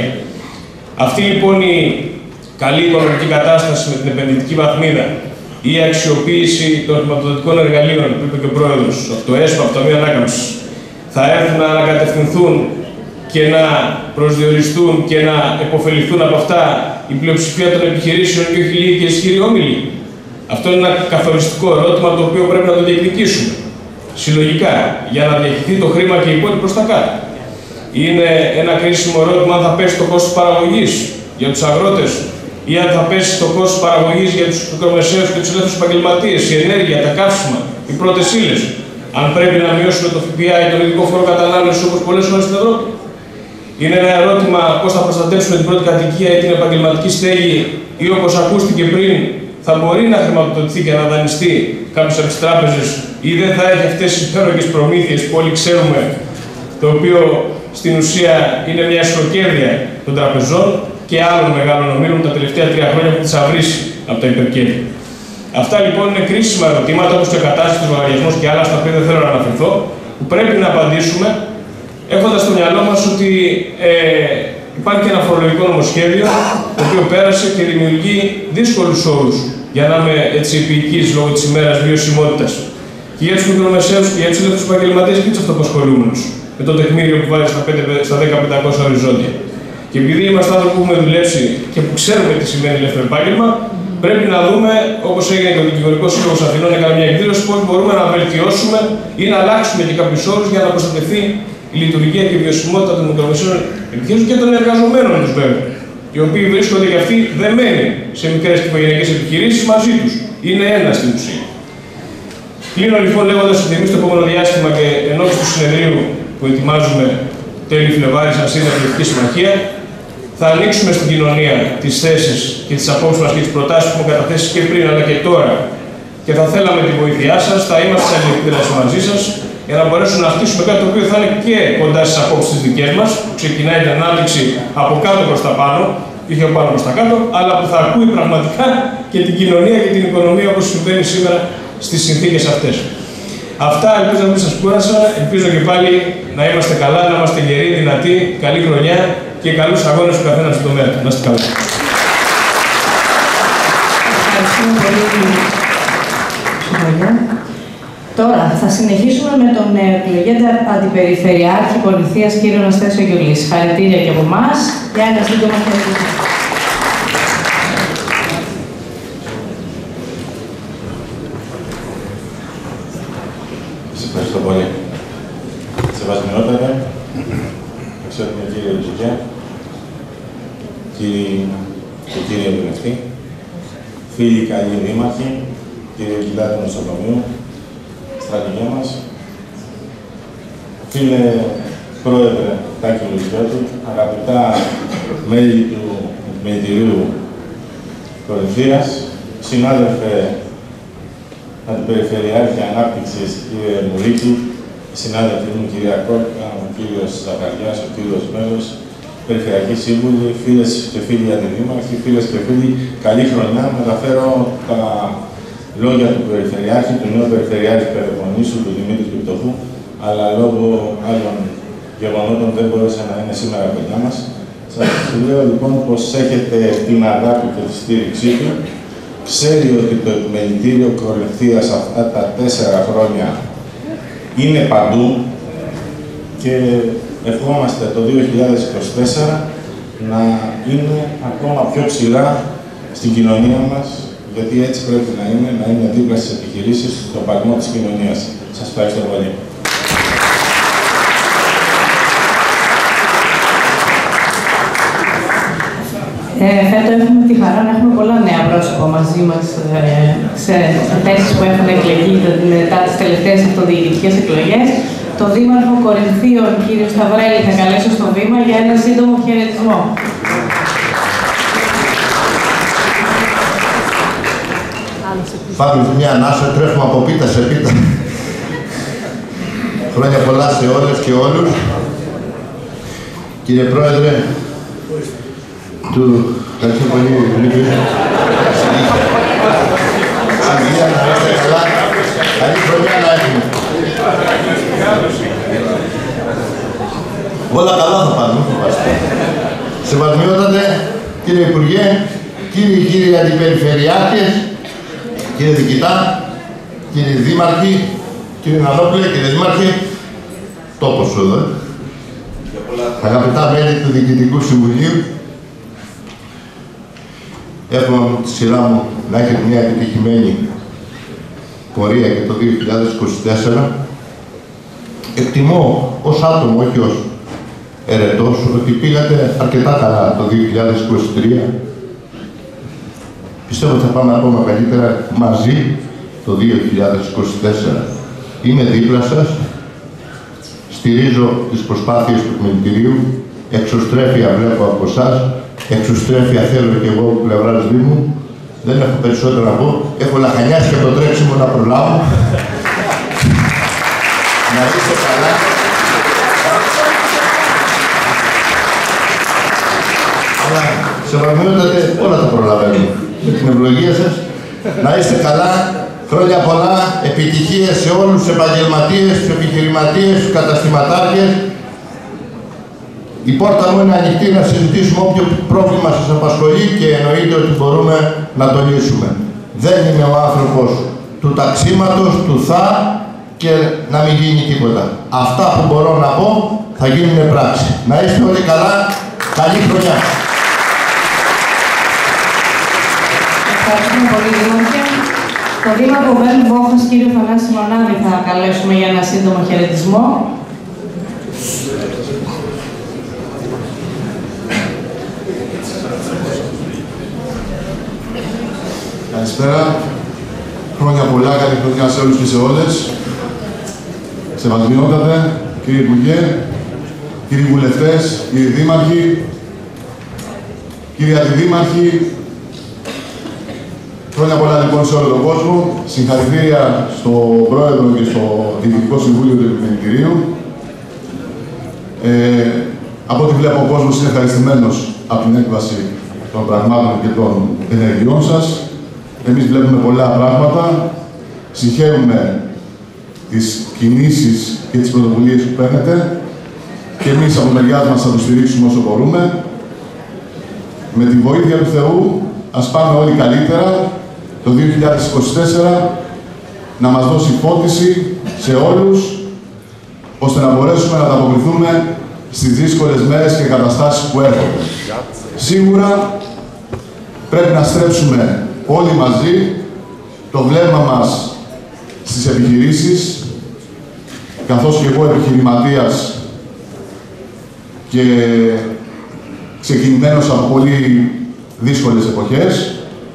Αυτή λοιπόν η καλή οικονομική κατάσταση με την επενδυτική βαθμίδα, η αξιοποίηση των χρηματοδοτικών εργαλείων, που είπε και ο Πρόεδρος, από το ΕΣΠΑ, από το Ταμείο Ανάκαμψης, θα έρθουν να ανακατευθυνθούν και να προσδιοριστούν και να επωφεληθούν από αυτά η πλειοψηφία των επιχειρήσεων και όχι λίγοι και ισχυροί όμιλοι. Αυτό είναι ένα καθοριστικό ερώτημα, το οποίο πρέπει να το διεκδικήσουμε συλλογικά, για να διαχειριστεί το χρήμα και η υπόλοιπη προς τα κάτω. Είναι ένα κρίσιμο ερώτημα αν θα πέσει το κόστος παραγωγής για τους αγρότες ή αν θα πέσει το κόστος παραγωγής για τους μικρομεσαίους και τους ελεύθερους επαγγελματίες, η ενέργεια, τα καύσιμα, οι πρώτες ύλες. Αν πρέπει να μειώσουμε το ΦΠΑ ή τον ειδικό φόρο κατανάλωσης όπως πολλές χώρες στην Ευρώπη. Είναι ένα ερώτημα πώς θα προστατεύσουμε την πρώτη κατοικία ή την επαγγελματική στέγη, ή όπως ακούστηκε πριν, θα μπορεί να χρηματοδοτηθεί και να δανειστεί κάποιος από τις τράπεζες, ή δεν θα έχει αυτές τις υπέροχες προμήθειες που όλοι ξέρουμε, το οποίο στην ουσία είναι μια ισοκέρδεια των τραπεζών και άλλων μεγάλων ομίλων τα τελευταία τρία χρόνια που τις ha βρήσει από τα υπερκέρδη. Αυτά λοιπόν είναι κρίσιμα ερωτήματα, όπως και ο κατάσταση του λογαριασμού και άλλα, στα οποία δεν θέλω να αναφερθώ, που πρέπει να απαντήσουμε, έχοντας στο μυαλό μας ότι ε, υπάρχει και ένα φορολογικό νομοσχέδιο, το οποίο πέρασε και δημιουργεί δύσκολους όρους για να είμαι έτσι επίοικης λόγω της ημέρας βιωσιμότητας. Και για τους μικρομεσαίους και για τους ελεύθερους επαγγελματίες και τους αυτοαπασχολούμενους, με το τεκμήριο που βάζει στα δέκα χιλιάδες πεντακόσια οριζόντια. Και επειδή είμαστε άνθρωποι που έχουμε δουλέψει και που ξέρουμε τι σημαίνει ελεύθερο επάγγελμα, πρέπει να δούμε, όπως έγινε και ο Δικηγορικός Σύλλογος Αθηνών, έκανε μια εκδήλωση, πώς μπορούμε να βελτιώσουμε ή να αλλάξουμε και κάποιους όρους για να προστατευτεί η λειτουργία και η βιωσιμότητα των μικρομεσαίων επιχειρήσεων και των εργαζομένων τους, βέβαια. Οι οποίοι βρίσκονται και αυτοί δεμένοι σε μικρές και οικογενειακές επιχειρήσεις μαζί τους. Είναι ένα στην ουσία. Κλείνω λοιπόν λέγοντας ότι εμείς το επόμενο διάστημα και ενώπιον του συνεδρίου που ετοιμάζουμε τέλη Φλεβάρη σαν ΣΥΡΙΖΑ Προοδευτική Συμμαχία, θα ανοίξουμε στην κοινωνία τις θέσεις και τις απόψεις μας και τις προτάσεις που έχουμε καταθέσει και πριν αλλά και τώρα, και θα θέλαμε τη βοήθειά σας, θα είμαστε σε αλληλεπίδραση μαζί σας, για να μπορέσουμε να χτίσουμε κάτι το οποίο θα είναι και κοντά στις απόψεις τις δικές μας, που ξεκινάει την ανάπτυξη από κάτω προς τα πάνω, και όχι από πάνω προς τα κάτω, αλλά που θα ακούει πραγματικά και την κοινωνία και την οικονομία όπως συμβαίνει σήμερα στις συνθήκες αυτές. Αυτά ελπίζω να μην σας κούρασα, ελπίζω και πάλι να είμαστε καλά, να είμαστε γεροί, δυνατοί, καλή χρονιά και καλούς αγώνες του καθένα στον τομέα. Να είστε καλά. Ευχαριστούμε πολύ. Τώρα θα συνεχίσουμε με τον εκλογέντα Αντιπεριφερειάρχη Κορινθίας κύριο Αναστάσιο Γιουλή. Συγχαρητήρια και από εμάς για ένα σύντομο χαιρετισμό. Σας ευχαριστώ πολύ. Σεβασμιότατε, αξιότιμοι κύριε Λουζικιά, κύριοι και κύριοι βουλευτή, φίλοι καλοί δήμαρχοι, κύριε Κιλά του Νοσοκομείου, στρατηγέ μας, φίλε πρόεδρε Τάκη Λουζικιώτη, αγαπητά μέλη του Επιμελητηρίου Κορινθίας, συνάδελφε Αντιπεριφερειάρχη Ανάπτυξης κύριε Μουρίκη, συνάδελφοι μου κυρία Κόρκα, ο κύριος Ζαχαριάς, ο κύριος Μέλος, Περιφερειακοί Σύμβουλοι, φίλες και φίλοι αντιδήμαρχοι, φίλες και φίλοι, καλή χρονιά. Μεταφέρω τα λόγια του Περιφερειάρχη, του νέου Περιφερειάρχη Πελοποννήσου, του Δημήτρη του Πτωχού, αλλά λόγω άλλων γεγονότων δεν μπόρεσε να είναι σήμερα κοντά μας. Σας λέω λοιπόν πως έχετε την αγάπη και τη στήριξή του. Ξέρει ότι το Επιμελητήριο Κορινθίας αυτά τα τέσσερα χρόνια είναι παντού και ευχόμαστε το δύο χιλιάδες είκοσι τέσσερα να είναι ακόμα πιο ψηλά στην κοινωνία μας, γιατί έτσι πρέπει να είναι, να είναι δίπλα στις επιχειρήσεις, στον παλμό της κοινωνίας. Σας ευχαριστώ πολύ. Ε, φέτος έχουμε τη χαρά να έχουμε πολλά νέα πρόσωπα μαζί μας ε, σε θέσεις που έχουν εκλεγεί μετά τις τελευταίες αυτοδιοικητικές εκλογές. Το Δήμαρχο Κορινθίων, κύριο Σταυρέλη, θα καλέσω στο βήμα για ένα σύντομο χαιρετισμό. Πάμε μια ανάσα, τρέχουμε από πίτα σε πίτα. Χρόνια πολλά σε όλες και όλους. Κύριε Πρόεδρε, του ευχαριστώ πολύ, Λίβη. Συγγνώμη, να είστε καλά. Καλή χρονιά να έχουμε. Όλα καλά θα πάνε, μην φοβάστε. Σεβασμιότατε, κύριε Υπουργέ, κύριοι και κύριοι Αντιπεριφερειάρχες, κύριε Διοικητά, κύριοι Δήμαρχοι, κύριε Νανόπλε, κύριε Δήμαρχε, τόπος σου εδώ. Αγαπητά μέλη του Διοικητικού Συμβουλίου, εύχομαι από τη σειρά μου να έχετε μια επιτυχημένη πορεία και το δύο χιλιάδες είκοσι τέσσερα. Εκτιμώ ως άτομο, όχι ως ερετός, ότι πήγατε αρκετά καλά το δύο χιλιάδες είκοσι τρία. Πιστεύω ότι θα πάμε ακόμα καλύτερα μαζί το δύο χιλιάδες είκοσι τέσσερα. Είμαι δίπλα σας, στηρίζω τις προσπάθειες του Επιμελητηρίου, εξωστρέφεια βλέπω από εσάς, εξωστρέφεια θέλω και εγώ από πλευράς Δήμου. Δεν έχω περισσότερο να πω. Έχω λαχανιάσει και το τρέξιμο να προλάβω. Να είστε καλά. Αλλά σεβασμιότατε όλα τα προλαβαίνουμε. Με την ευλογία σας. Να είστε καλά. Χρόνια πολλά. Επιτυχίες σε όλους τους επαγγελματίες, τους επιχειρηματίες, τους καταστηματάρχες. Η πόρτα μου είναι ανοιχτή να συζητήσουμε όποιο πρόβλημα σας απασχολεί και εννοείται ότι μπορούμε να το λύσουμε. Δεν είμαι ο άνθρωπος του ταξίματος, του θα και να μην γίνει τίποτα. Αυτά που μπορώ να πω θα γίνουν πράξη. Να είστε όλοι καλά. Καλή χρονιά. Ευχαριστούμε πολύ, Δήμαρχε. Το Δήμαρχο Βέλου Βόχας, κύριο Θανάση Μονάδη, θα καλέσουμε για ένα σύντομο χαιρετισμό. Καλησπέρα. Χρόνια πολλά, καλή χρονιά σε όλους και σε όλες. Σεβασμιότατε, κύριε Υπουργέ, κύριοι βουλευτές, κύριοι δήμαρχοι, κύριοι αντιδήμαρχοι. Χρόνια πολλά λοιπόν σε όλο τον κόσμο. Συγχαρητήρια στον Πρόεδρο και στο Διοικητικό Συμβούλιο του Επιμελητηρίου. Ε, από ό,τι βλέπω ο κόσμος είναι ευχαριστημένος από την έκβαση των πραγμάτων και των ενεργειών σας. Εμείς βλέπουμε πολλά πράγματα. Συγχαίρουμε τις κινήσεις και τις πρωτοβουλίες που παίρνετε και εμείς από μεριάς μας θα το στηρίξουμε όσο μπορούμε. Με τη βοήθεια του Θεού, ας πάμε όλοι καλύτερα το δύο χιλιάδες είκοσι τέσσερα να μας δώσει φώτιση σε όλους, ώστε να μπορέσουμε να ανταποκριθούμε στις δύσκολες μέρες και καταστάσεις που έρχονται. Σίγουρα πρέπει να στρέψουμε όλοι μαζί το βλέμμα μας στις επιχειρήσεις, καθώς και εγώ επιχειρηματίας και ξεκινημένος από πολύ δύσκολες εποχές.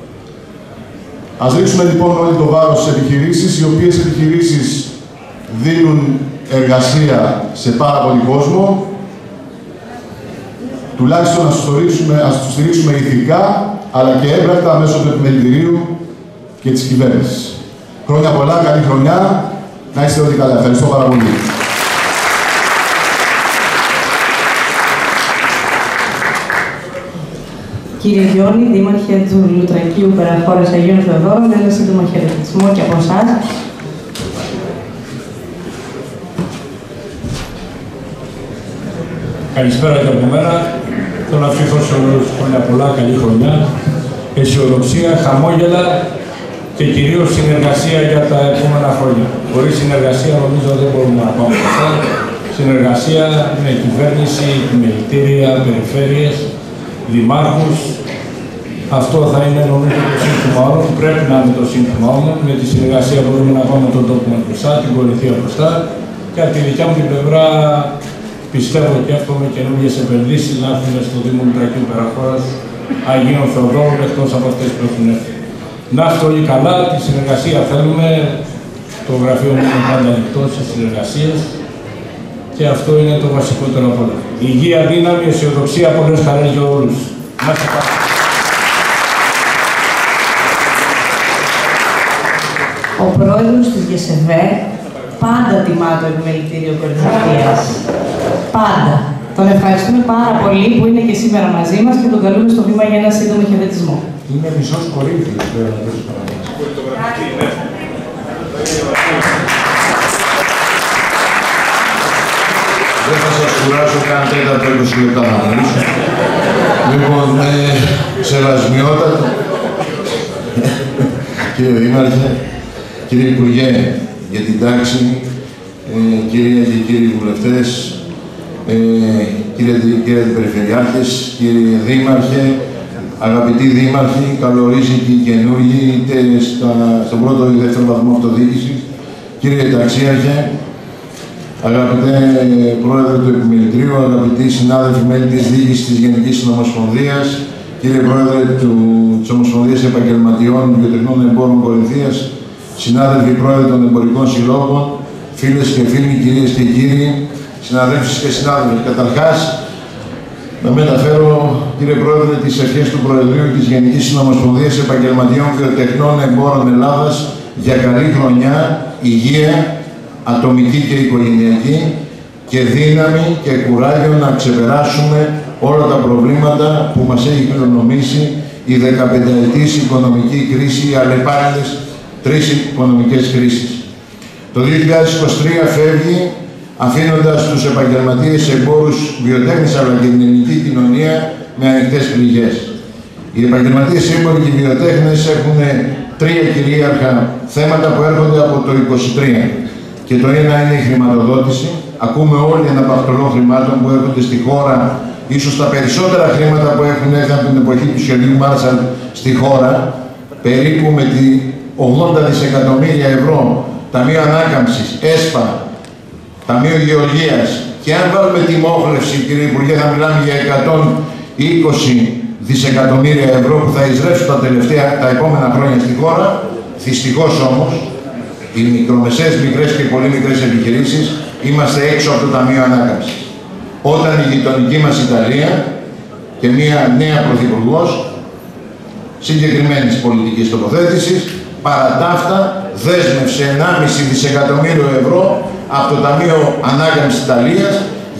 Ας ρίξουμε λοιπόν όλοι το βάρος στις επιχειρήσεις, οι οποίες επιχειρήσεις δίνουν εργασία σε πάρα πολύ κόσμο. Τουλάχιστον ας τους στηρίξουμε, ας τους στηρίξουμε ηθικά, αλλά και έμπρακτα μέσω του επιμελητηρίου και της κυβέρνησης. Χρόνια πολλά, καλή χρονιά, να είστε όλοι καλά. Ευχαριστώ πάρα πολύ. Κύριε Γιώργη, Δήμαρχε του Λουτρακίου Περαχώρας Αγίων Θεοδόρων, με ένα σύντομο χαιρετισμό και από εσάς. Καλησπέρα και από μένα. Θέλω να ευχηθώ σε όλους χρόνια πολλά, καλή χρονιά, αισιοδοξία, χαμόγελα και κυρίως συνεργασία για τα επόμενα χρόνια. Χωρίς συνεργασία νομίζω δεν μπορούμε να πάμε μπροστά. Συνεργασία με κυβέρνηση, επιμελητήρια, περιφέρειες, δημάρχους. Αυτό θα είναι νομίζω το σύνθημα όλων. Πρέπει να είναι το σύνθημα όλων. Με τη συνεργασία μπορούμε να πάμε τον τόπο μας μπροστά, την κορυφαία μπροστά. Και από τη δικιά μου την πλευρά πιστεύω και εύχομαι καινούργιες επενδύσεις να έρθουν στο Δήμο Λουτρακίου Περαχώρας Αγίων Θεοδόρων, εκτός από αυτές που έχουν έρθει. Να είστε όλοι καλά, τη συνεργασία θέλουμε. Το γραφείο μου είναι πάντα ανοιχτό σε συνεργασίες. Και αυτό είναι το βασικότερο από όλα. Υγεία, δύναμη, αισιοδοξία, πολλές χαρές για όλους. Να είστε καλά. Ο πρόεδρος της ΓΕΣΕΒΕ πάντα τιμά το επιμελητήριο Κορυφαίας. Πάντα. Τον ευχαριστούμε πάρα πολύ που είναι και σήμερα μαζί μας και τον καλούμε στο βήμα για ένα σύντομο χαιρετισμό. Είναι μισός Κορίνθιος, βέβαια, δεν σου Δεν θα σας κουράσω καν τέταρτο είκοσι λεπτά να μιλήσω. Λοιπόν, ε, σεβασμιότατο, κύριε Δήμαρχε, κύριε Υπουργέ για την τάξη, ε, κυρία και κύριοι βουλευτές, ε, κύριε, κύριε Περιφερειάρχες, κύριε Δήμαρχε, αγαπητοί Δήμαρχοι, καλορίζικοι και καινούργοι, είτε στα, στον πρώτο ή δεύτερο βαθμό αυτοδιοίκησης, κύριε Ταξίαρχε, αγαπητέ Πρόεδρε του Επιμελητηρίου, αγαπητοί συνάδελφοι μέλη της Διοίκησης της Γενικής Συνομοσπονδίας, κύριε Πρόεδρε του, της Ομοσπονδίας Επαγγελματιών Βιοτεχνών Εμπόρων Κορινθίας, συνάδελφοι Πρόεδροι των Εμπορικών Συλλόγων, φίλες και φίλοι, κυρίες και κύριοι, συναδέλφοι και συνάδελφοι. Καταρχάς, να μεταφέρω, κύριε Πρόεδρε, τις ευχές του Προεδρείου της Γενικής Συνομοσπονδίας Επαγγελματιών Βιοτεχνών Εμπόρων Ελλάδας για καλή χρονιά, υγεία, ατομική και οικογενειακή και δύναμη και κουράγιο να ξεπεράσουμε όλα τα προβλήματα που μας έχει κληρονομήσει η δεκαπενταετής οικονομική κρίση, οι αλλεπάλληλες τρεις οικονομικές κρίσεις. Το δύο χιλιάδες είκοσι τρία φεύγει αφήνοντας τους επαγγελματίες εμπόρους βιοτέχνης αλλά και την ελληνική κοινωνία με ανοιχτές πληγές. Οι επαγγελματίες έμποροι και οι βιοτέχνες έχουν τρία κυρίαρχα θέματα που έρχονται από το είκοσι τρία. Και το ένα είναι η χρηματοδότηση. Ακούμε όλοι ένα παχτολό χρημάτων που έρχονται στη χώρα, ίσως τα περισσότερα χρήματα που έχουν έρθει από την εποχή του σχεδίου Μάρσαλ στη χώρα, περίπου με τη ογδόντα δισεκατομμύρια ευρώ, Ταμείο Ανάκαμψης, ΕΣΠΑ, Ταμείο Γεωργίας, και αν βάλουμε τη μόχλευση, κύριε Υπουργέ, θα μιλάμε για εκατόν είκοσι δισεκατομμύρια ευρώ που θα εισρέψουν τα, τελευταία, τα επόμενα χρόνια στη χώρα. Δυστυχώς όμως, οι μικρομεσαίες, μικρές και πολύ μικρές επιχειρήσεις είμαστε έξω από το Ταμείο Ανάκαμψης. Όταν η γειτονική μας Ιταλία και μια νέα πρωθυπουργός συγκεκριμένης πολιτικής τοποθέτησης παρά τα αυτά δέσμευσε ενάμιση δισεκατομμύριο ευρώ από το Ταμείο Ανάκαμψης Ιταλίας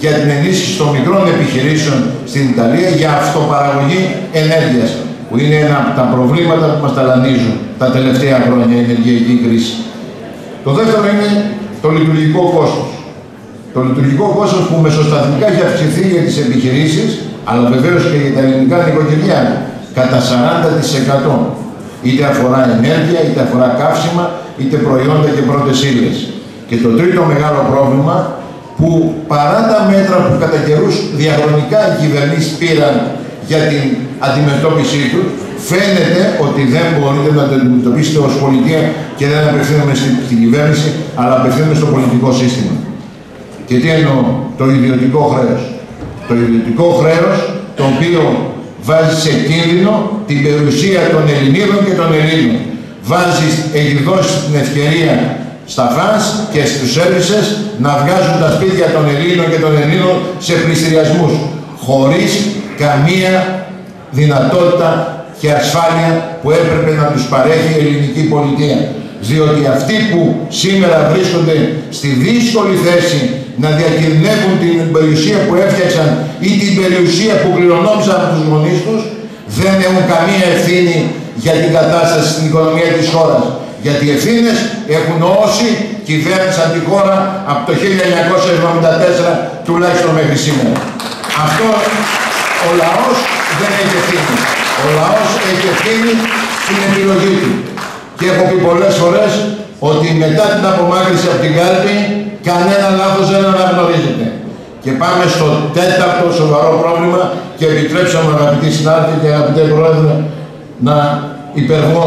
για την ενίσχυση των μικρών επιχειρήσεων στην Ιταλία για αυτοπαραγωγή ενέργειας, που είναι ένα από τα προβλήματα που μας ταλανίζουν τα τελευταία χρόνια, η ενεργειακή κρίση. Το δεύτερο είναι το λειτουργικό κόστος. Το λειτουργικό κόστος που μεσοσταθμικά έχει αυξηθεί για τις επιχειρήσεις, αλλά βεβαίως και για τα ελληνικά νοικοκυριά, κατά σαράντα τοις εκατό. Είτε αφορά ενέργεια, είτε αφορά καύσιμα, είτε προϊόντα και πρώτες ύλες. Και το τρίτο μεγάλο πρόβλημα, που παρά τα μέτρα που κατά καιρούς διαχρονικά οι κυβερνήσεις πήραν για την αντιμετώπιση του, φαίνεται ότι δεν μπορείτε να το αντιμετωπίσετε ως πολιτεία και δεν απευθύνομαι στην κυβέρνηση, αλλά απευθύνομαι στο πολιτικό σύστημα. Και τι εννοώ? Το ιδιωτικό χρέος. Το ιδιωτικό χρέος, το οποίο βάζει σε κίνδυνο την περιουσία των Ελληνίδων και των Ελλήνων. Βάζει, έχει δώσει την ευκαιρία στα φανς και στους σέρβισες να βγάζουν τα σπίτια των Ελλήνων και των Ελλήνων σε πληστηριασμούς, χωρίς καμία δυνατότητα και ασφάλεια που έπρεπε να τους παρέχει η ελληνική πολιτεία. Διότι αυτοί που σήμερα βρίσκονται στη δύσκολη θέση να διακινδυνεύουν την περιουσία που έφτιαξαν ή την περιουσία που κληρονόμησαν από τους γονείς τους, δεν έχουν καμία ευθύνη για την κατάσταση στην οικονομία της χώρας. Γιατί οι ευθύνες έχουν όσοι κυβέρνησαν τη χώρα από το χίλια εννιακόσια εβδομήντα τέσσερα τουλάχιστον μέχρι σήμερα. Αυτό ο λαός δεν έχει ευθύνη. Ο λαός έχει ευθύνη στην επιλογή του. Και έχω πει πολλές φορές ότι μετά την απομάκρυνση από την κάλπη κανένα λάθος δεν αναγνωρίζεται. Και πάμε στο τέταρτο σοβαρό πρόβλημα και επιτρέψαμε, αγαπητοί συνάδελφοι και αγαπητέ Πρόεδρε, να υπερβώ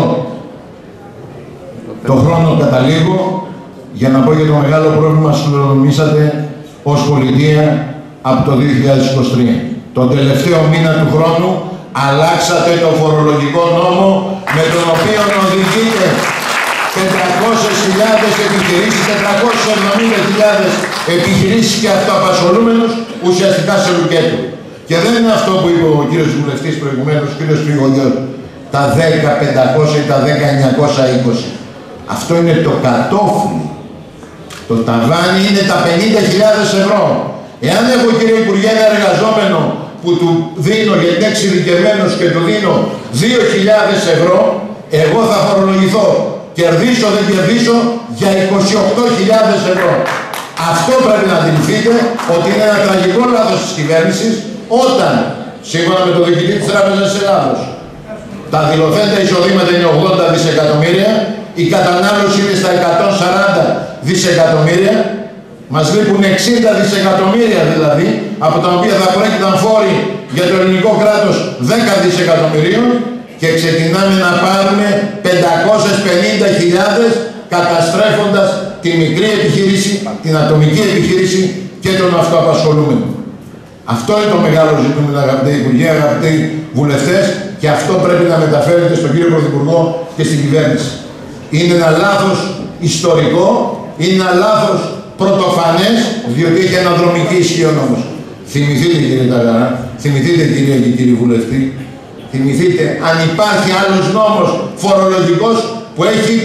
το χρόνο καταλήγω για να πω για το μεγάλο πρόβλημα που κληρονομήσατε ως πολιτεία από το δύο χιλιάδες είκοσι τρία. Τον τελευταίο μήνα του χρόνου αλλάξατε το φορολογικό νόμο με τον οποίο οδηγείτε τετρακόσιες χιλιάδες επιχειρήσεις, τετρακόσιες εβδομήντα χιλιάδες επιχειρήσεις και αυτοαπασχολούμενους ουσιαστικά σε λουκέτο. Και δεν είναι αυτό που είπε ο κύριος βουλευτής προηγουμένως, ο κύριος Τριγωνιός, τα δέκα χιλιάδες πεντακόσια ή τα δέκα χιλιάδες εννιακόσια είκοσι. Αυτό είναι το κατόφλι. Το ταβάνι είναι τα πενήντα χιλιάδες ευρώ. Εάν έχω, κύριε Υπουργέ, ένα εργαζόμενο που του δίνω, γιατί είναι εξειδικευμένος και του δίνω δύο χιλιάδες ευρώ, εγώ θα φορολογηθώ. Κερδίσω, δεν κερδίσω, για είκοσι οκτώ χιλιάδες ευρώ. Αυτό πρέπει να αντιληφθείτε ότι είναι ένα τραγικό λάθος της κυβέρνησης, όταν, σύμφωνα με το διοικητή της Τράπεζας της Ελλάδος, τα δηλωθέντα εισοδήματα είναι ογδόντα δισεκατομμύρια, η κατανάλωση είναι στα εκατόν σαράντα δισεκατομμύρια, μας λείπουν εξήντα δισεκατομμύρια δηλαδή, από τα οποία θα προέκυπταν φόροι για το ελληνικό κράτος δέκα δισεκατομμυρίων και ξεκινάμε να πάρουμε πεντακόσιες πενήντα χιλιάδες καταστρέφοντας τη μικρή επιχείρηση, την ατομική επιχείρηση και τον αυτοαπασχολούμενο. Αυτό είναι το μεγάλο ζήτημα, αγαπητοί Υπουργοί, αγαπητοί βουλευτές, και αυτό πρέπει να μεταφέρετε στον κύριο Πρωθυπουργό και στην κυβέρνηση. Είναι ένα λάθος ιστορικό, είναι ένα λάθος πρωτοφανές, διότι έχει αναδρομική ισχύ ο νόμος. Θυμηθείτε, κύριε Ταγαρά, θυμηθείτε, κύριε και κύριοι βουλευτοί, θυμηθείτε αν υπάρχει άλλος νόμος φορολογικός που έχει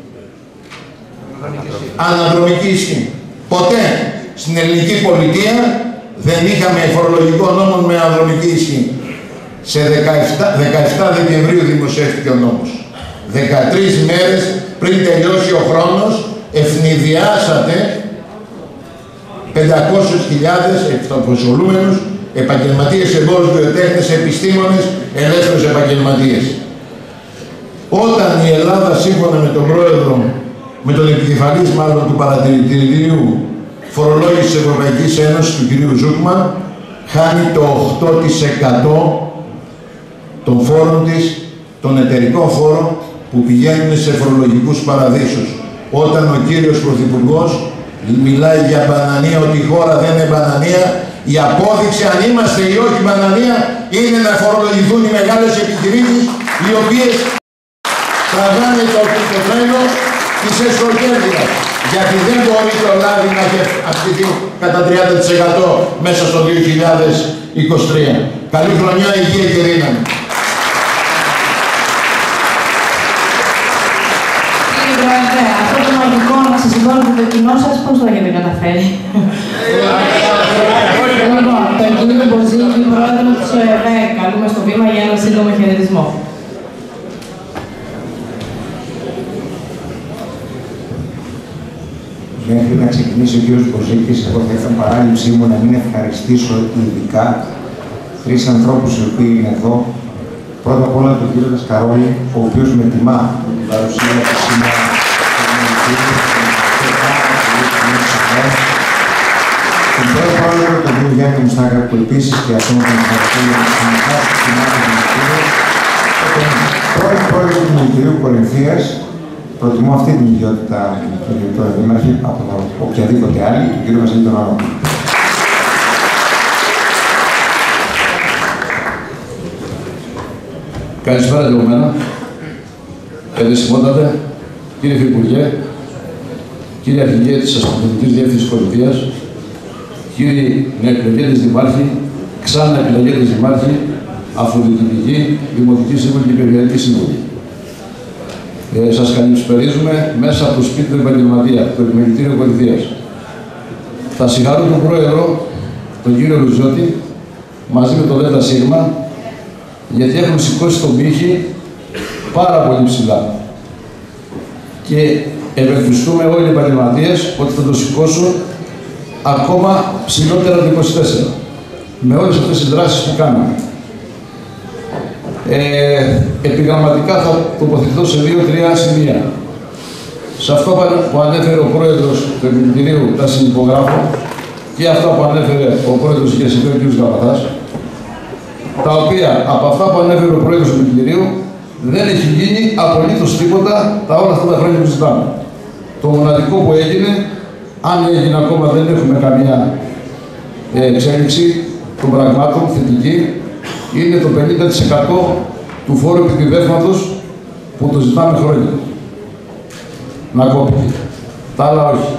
αναδρομική ισχύ. Ποτέ στην ελληνική πολιτεία δεν είχαμε φορολογικό νόμο με αναδρομική ισχύ. Σε δεκαεπτά Δεκεμβρίου δημοσιεύτηκε ο νόμος. δεκατρείς μέρες πριν τελειώσει ο χρόνος, ευνηδιάσατε πεντακόσιες χιλιάδες αυτοαπασχολούμενους, επαγγελματίες, εμπόρους, βιοτέχνες, επιστήμονες, ελεύθερους επαγγελματίες. Όταν η Ελλάδα, σύμφωνα με τον πρόεδρο, με τον επικεφαλής μάλλον του παρατηρητηρίου φορολόγησης της Ευρωπαϊκής Ένωσης, του κ. Ζούκμαν, χάνει το οκτώ τοις εκατό των φόρων της, των εταιρικών φόρων που πηγαίνουν σε φορολογικούς παραδείσους. Όταν ο κύριος Πρωθυπουργός μιλάει για μπανανία, ότι η χώρα δεν είναι μπανανία, η απόδειξη αν είμαστε ή όχι μπανανία είναι να φορολογηθούν οι μεγάλες επιχειρήσεις, οι οποίες τραβάνε το, το τρένο της εσωκέρδειας. Γιατί δεν μπορεί το λάδι να έχει αυξηθεί κατά τριάντα τοις εκατό μέσα στο δύο χιλιάδες είκοσι τρία. Καλή χρονιά, υγεία και δύναμη. Πρόεδρε, αυτό το μαγικό να σας σηκώνετε το κοινό σας, πώς το έχετε καταφέρει? Λοιπόν, τον κύριο Μποζίκη, πρόεδρο της ΟΕΒΕ, καλούμε στο βήμα για ένα σύντομο χαιρετισμό. Μέχρι να ξεκινήσει ο κύριος Μποζίκης, εγώ θα ήθελα παράληψή μου να μην ευχαριστήσω ειδικά τρεις ανθρώπους οι οποίοι είναι εδώ. Πρώτα απ' όλα τον κύριο Δασκαρόλη, ο οποίος με τιμά με την παρουσία του σήμερα. Τον πρώτο πρόεδρο, τον κύριο Γιάννη Μουστάκα, που επίσης και αυτόν τον ευχαριστώ για τη συμμετοχή του συνάδελφου του Μητήρου. Και τον πρώτο πρόεδρο του Μητηρίου Κορινθίας. Προτιμώ αυτή την ιδιότητα, κύριε Πρόεδρε Δήμαρχε, από οποιαδήποτε άλλη, τον κύριο Βασίλη τον Άρων. Καλησπέρα και από μένα. Ερεσιμότατε, κύριε Υφυπουργέ, κύριε Αρχηγέ της Αστυνομικής Διεύθυνσης Κορινθίας, κύριοι νεοεκλεγέντες δημάρχοι, ξανά εκλεγέντες δημάρχοι, αυτοδιοικητικοί, δημοτικοί σύμβουλοι και περιφερειακοί σύμβουλοι. Ε, σας καλησπερίζουμε μέσα από το σπίτι του επαγγελματία, το Επιμελητήριο Κορινθίας. Θα συγχαρώ τον Πρόεδρο, τον κύριο Ρουζιώτη, μαζί με τον ΔΣ, γιατί έχουν σηκώσει τον πύχη πάρα πολύ ψηλά. Και ευελπιστούμε όλοι οι επαγγελματίες ότι θα το σηκώσουν ακόμα ψηλότερα το είκοσι τέσσερα, με όλες αυτές τις δράσεις που κάνουμε. Ε, επιγραμματικά θα τοποθετηθώ σε δύο-τρία σημεία. Σε αυτό που ανέφερε ο Πρόεδρος του Επιμελητηρίου, τα συνυπογράφω, και αυτά που ανέφερε ο Πρόεδρος της ΓΕΣΥΠΕ, ο κ. Γαβαθάς, τα οποία από αυτά που ανέφερε ο Πρόεδρος του Επιμελητηρίου δεν έχει γίνει απολύτως τίποτα τα όλα αυτά τα χρόνια που ζητάμε. Το μοναδικό που έγινε, αν έγινε ακόμα, δεν έχουμε καμία ε, εξέλιξη των πραγμάτων θετική, είναι το πενήντα τοις εκατό του φόρου επιδεύματος που το ζητάμε χρόνια. Να κόπηκε. Τα άλλα όχι.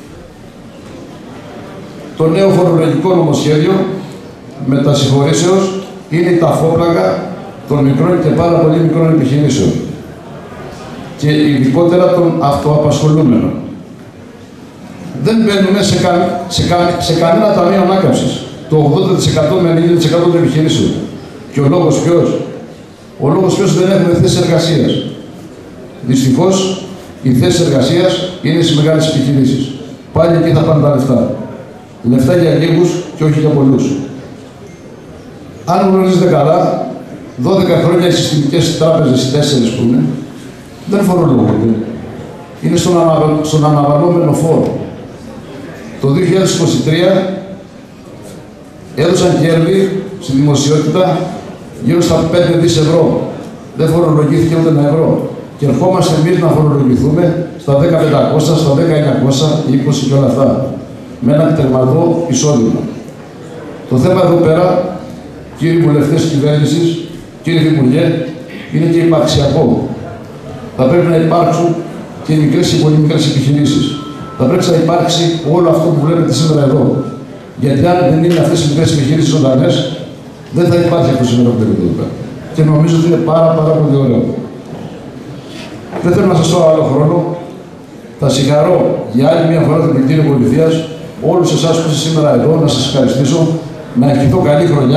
Το νέο φορολογικό νομοσχέδιο μετασυγχωρήσεως είναι η ταφόπλακα των μικρών και πάρα πολύ μικρών επιχειρήσεων και ειδικότερα των αυτοαπασχολούμενων. Δεν μπαίνουμε σε, κα, σε, κα, σε κανένα ταμείο ανάκαμψης. Το ογδόντα τοις εκατό με ενενήντα τοις εκατό των επιχειρήσεων. Και ο λόγος ποιος? Ο λόγος ποιος δεν έχουμε θέσεις εργασίας. Δυστυχώς, οι θέσεις εργασίας είναι στις μεγάλες επιχειρήσεις. Πάλι εκεί θα πάνε τα λεφτά. Λεφτά για λίγους και όχι για πολλούς. Αν γνωρίζετε καλά, δώδεκα χρόνια οι συστημικές τράπεζες, οι τέσσερις που είναι, δεν φορολογούνται. Είναι στον, ανα, στον αναβαλλόμενο φόρο. Το δύο χιλιάδες είκοσι τρία έδωσαν κέρδη στη δημοσιότητα γύρω στα πέντε δις ευρώ. Δεν φορολογήθηκε ούτε ένα ευρώ. Και ερχόμαστε εμείς να φορολογηθούμε στα δέκα χιλιάδες πεντακόσια, στα δέκα χιλιάδες εννιακόσια είκοσι και όλα αυτά. Με ένα τερματό εισόδημα. Το θέμα εδώ πέρα, κύριοι βουλευτές της κυβέρνησης, κύριε Υπουργέ, είναι και υπαρξιακό. Θα πρέπει να υπάρξουν και μικρές και πολύ μικρές επιχειρήσεις. Θα πρέπει να υπάρξει όλο αυτό που βλέπετε σήμερα εδώ. Γιατί αν δεν είναι αυτές οι μικρές επιχειρήσεις ζωντανές, δεν θα υπάρχει αυτό σήμερα που βλέπετε εδώ πέρα. Και νομίζω ότι είναι πάρα, πάρα πολύ ωραίο. Δεν θέλω να σας πω άλλο χρόνο. Θα συγχαρώ για άλλη μια φορά το Επιμελητήριο Κορινθίας, όλους εσάς που είστε σήμερα εδώ, να σας ευχαριστήσω, να ευχηθώ καλή χρονιά,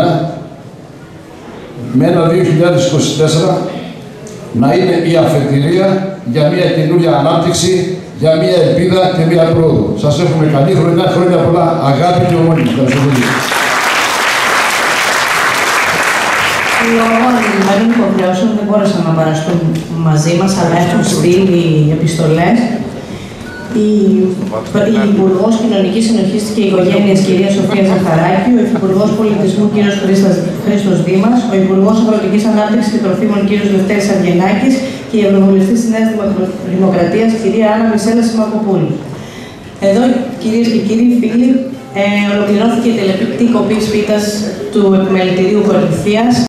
με ένα δύο χιλιάδες είκοσι τέσσερα να είναι η αφετηρία για μια καινούργια ανάπτυξη, για μια ελπίδα και μια πρόοδο. Σας εύχομαι καλή χρονιά, χρόνια πολλά, αγάπη και ομόνια. Ευχαριστώ πολύ. Λόγω αντιλημμένων υποχρεώσεων δεν μπόρεσαν να παραστούν μαζί μας, αλλά έχουν στείλει επιστολές. Η, η Υπουργός Κοινωνικής Συνοχής και Οικογένειας, κυρία Σοφία Ζαχαράκη, ο Υφυπουργός Πολιτισμού, κύριος Χρήστος Δήμας, ο Υπουργός Αγροτικής Ανάπτυξης και Τροφίμων, κύριος Λευτέρης Αυγενάκης και η Ευρωβουλευτής της Νέας Δημοκρατίας, κυρία Άννα Μισέλα Σιμακοπούλου. Εδώ, κυρίες και κύριοι φίλοι, ε, ολοκληρώθηκε η τελετή κοπής πίτας του Επιμελητηρίου Κορινθίας.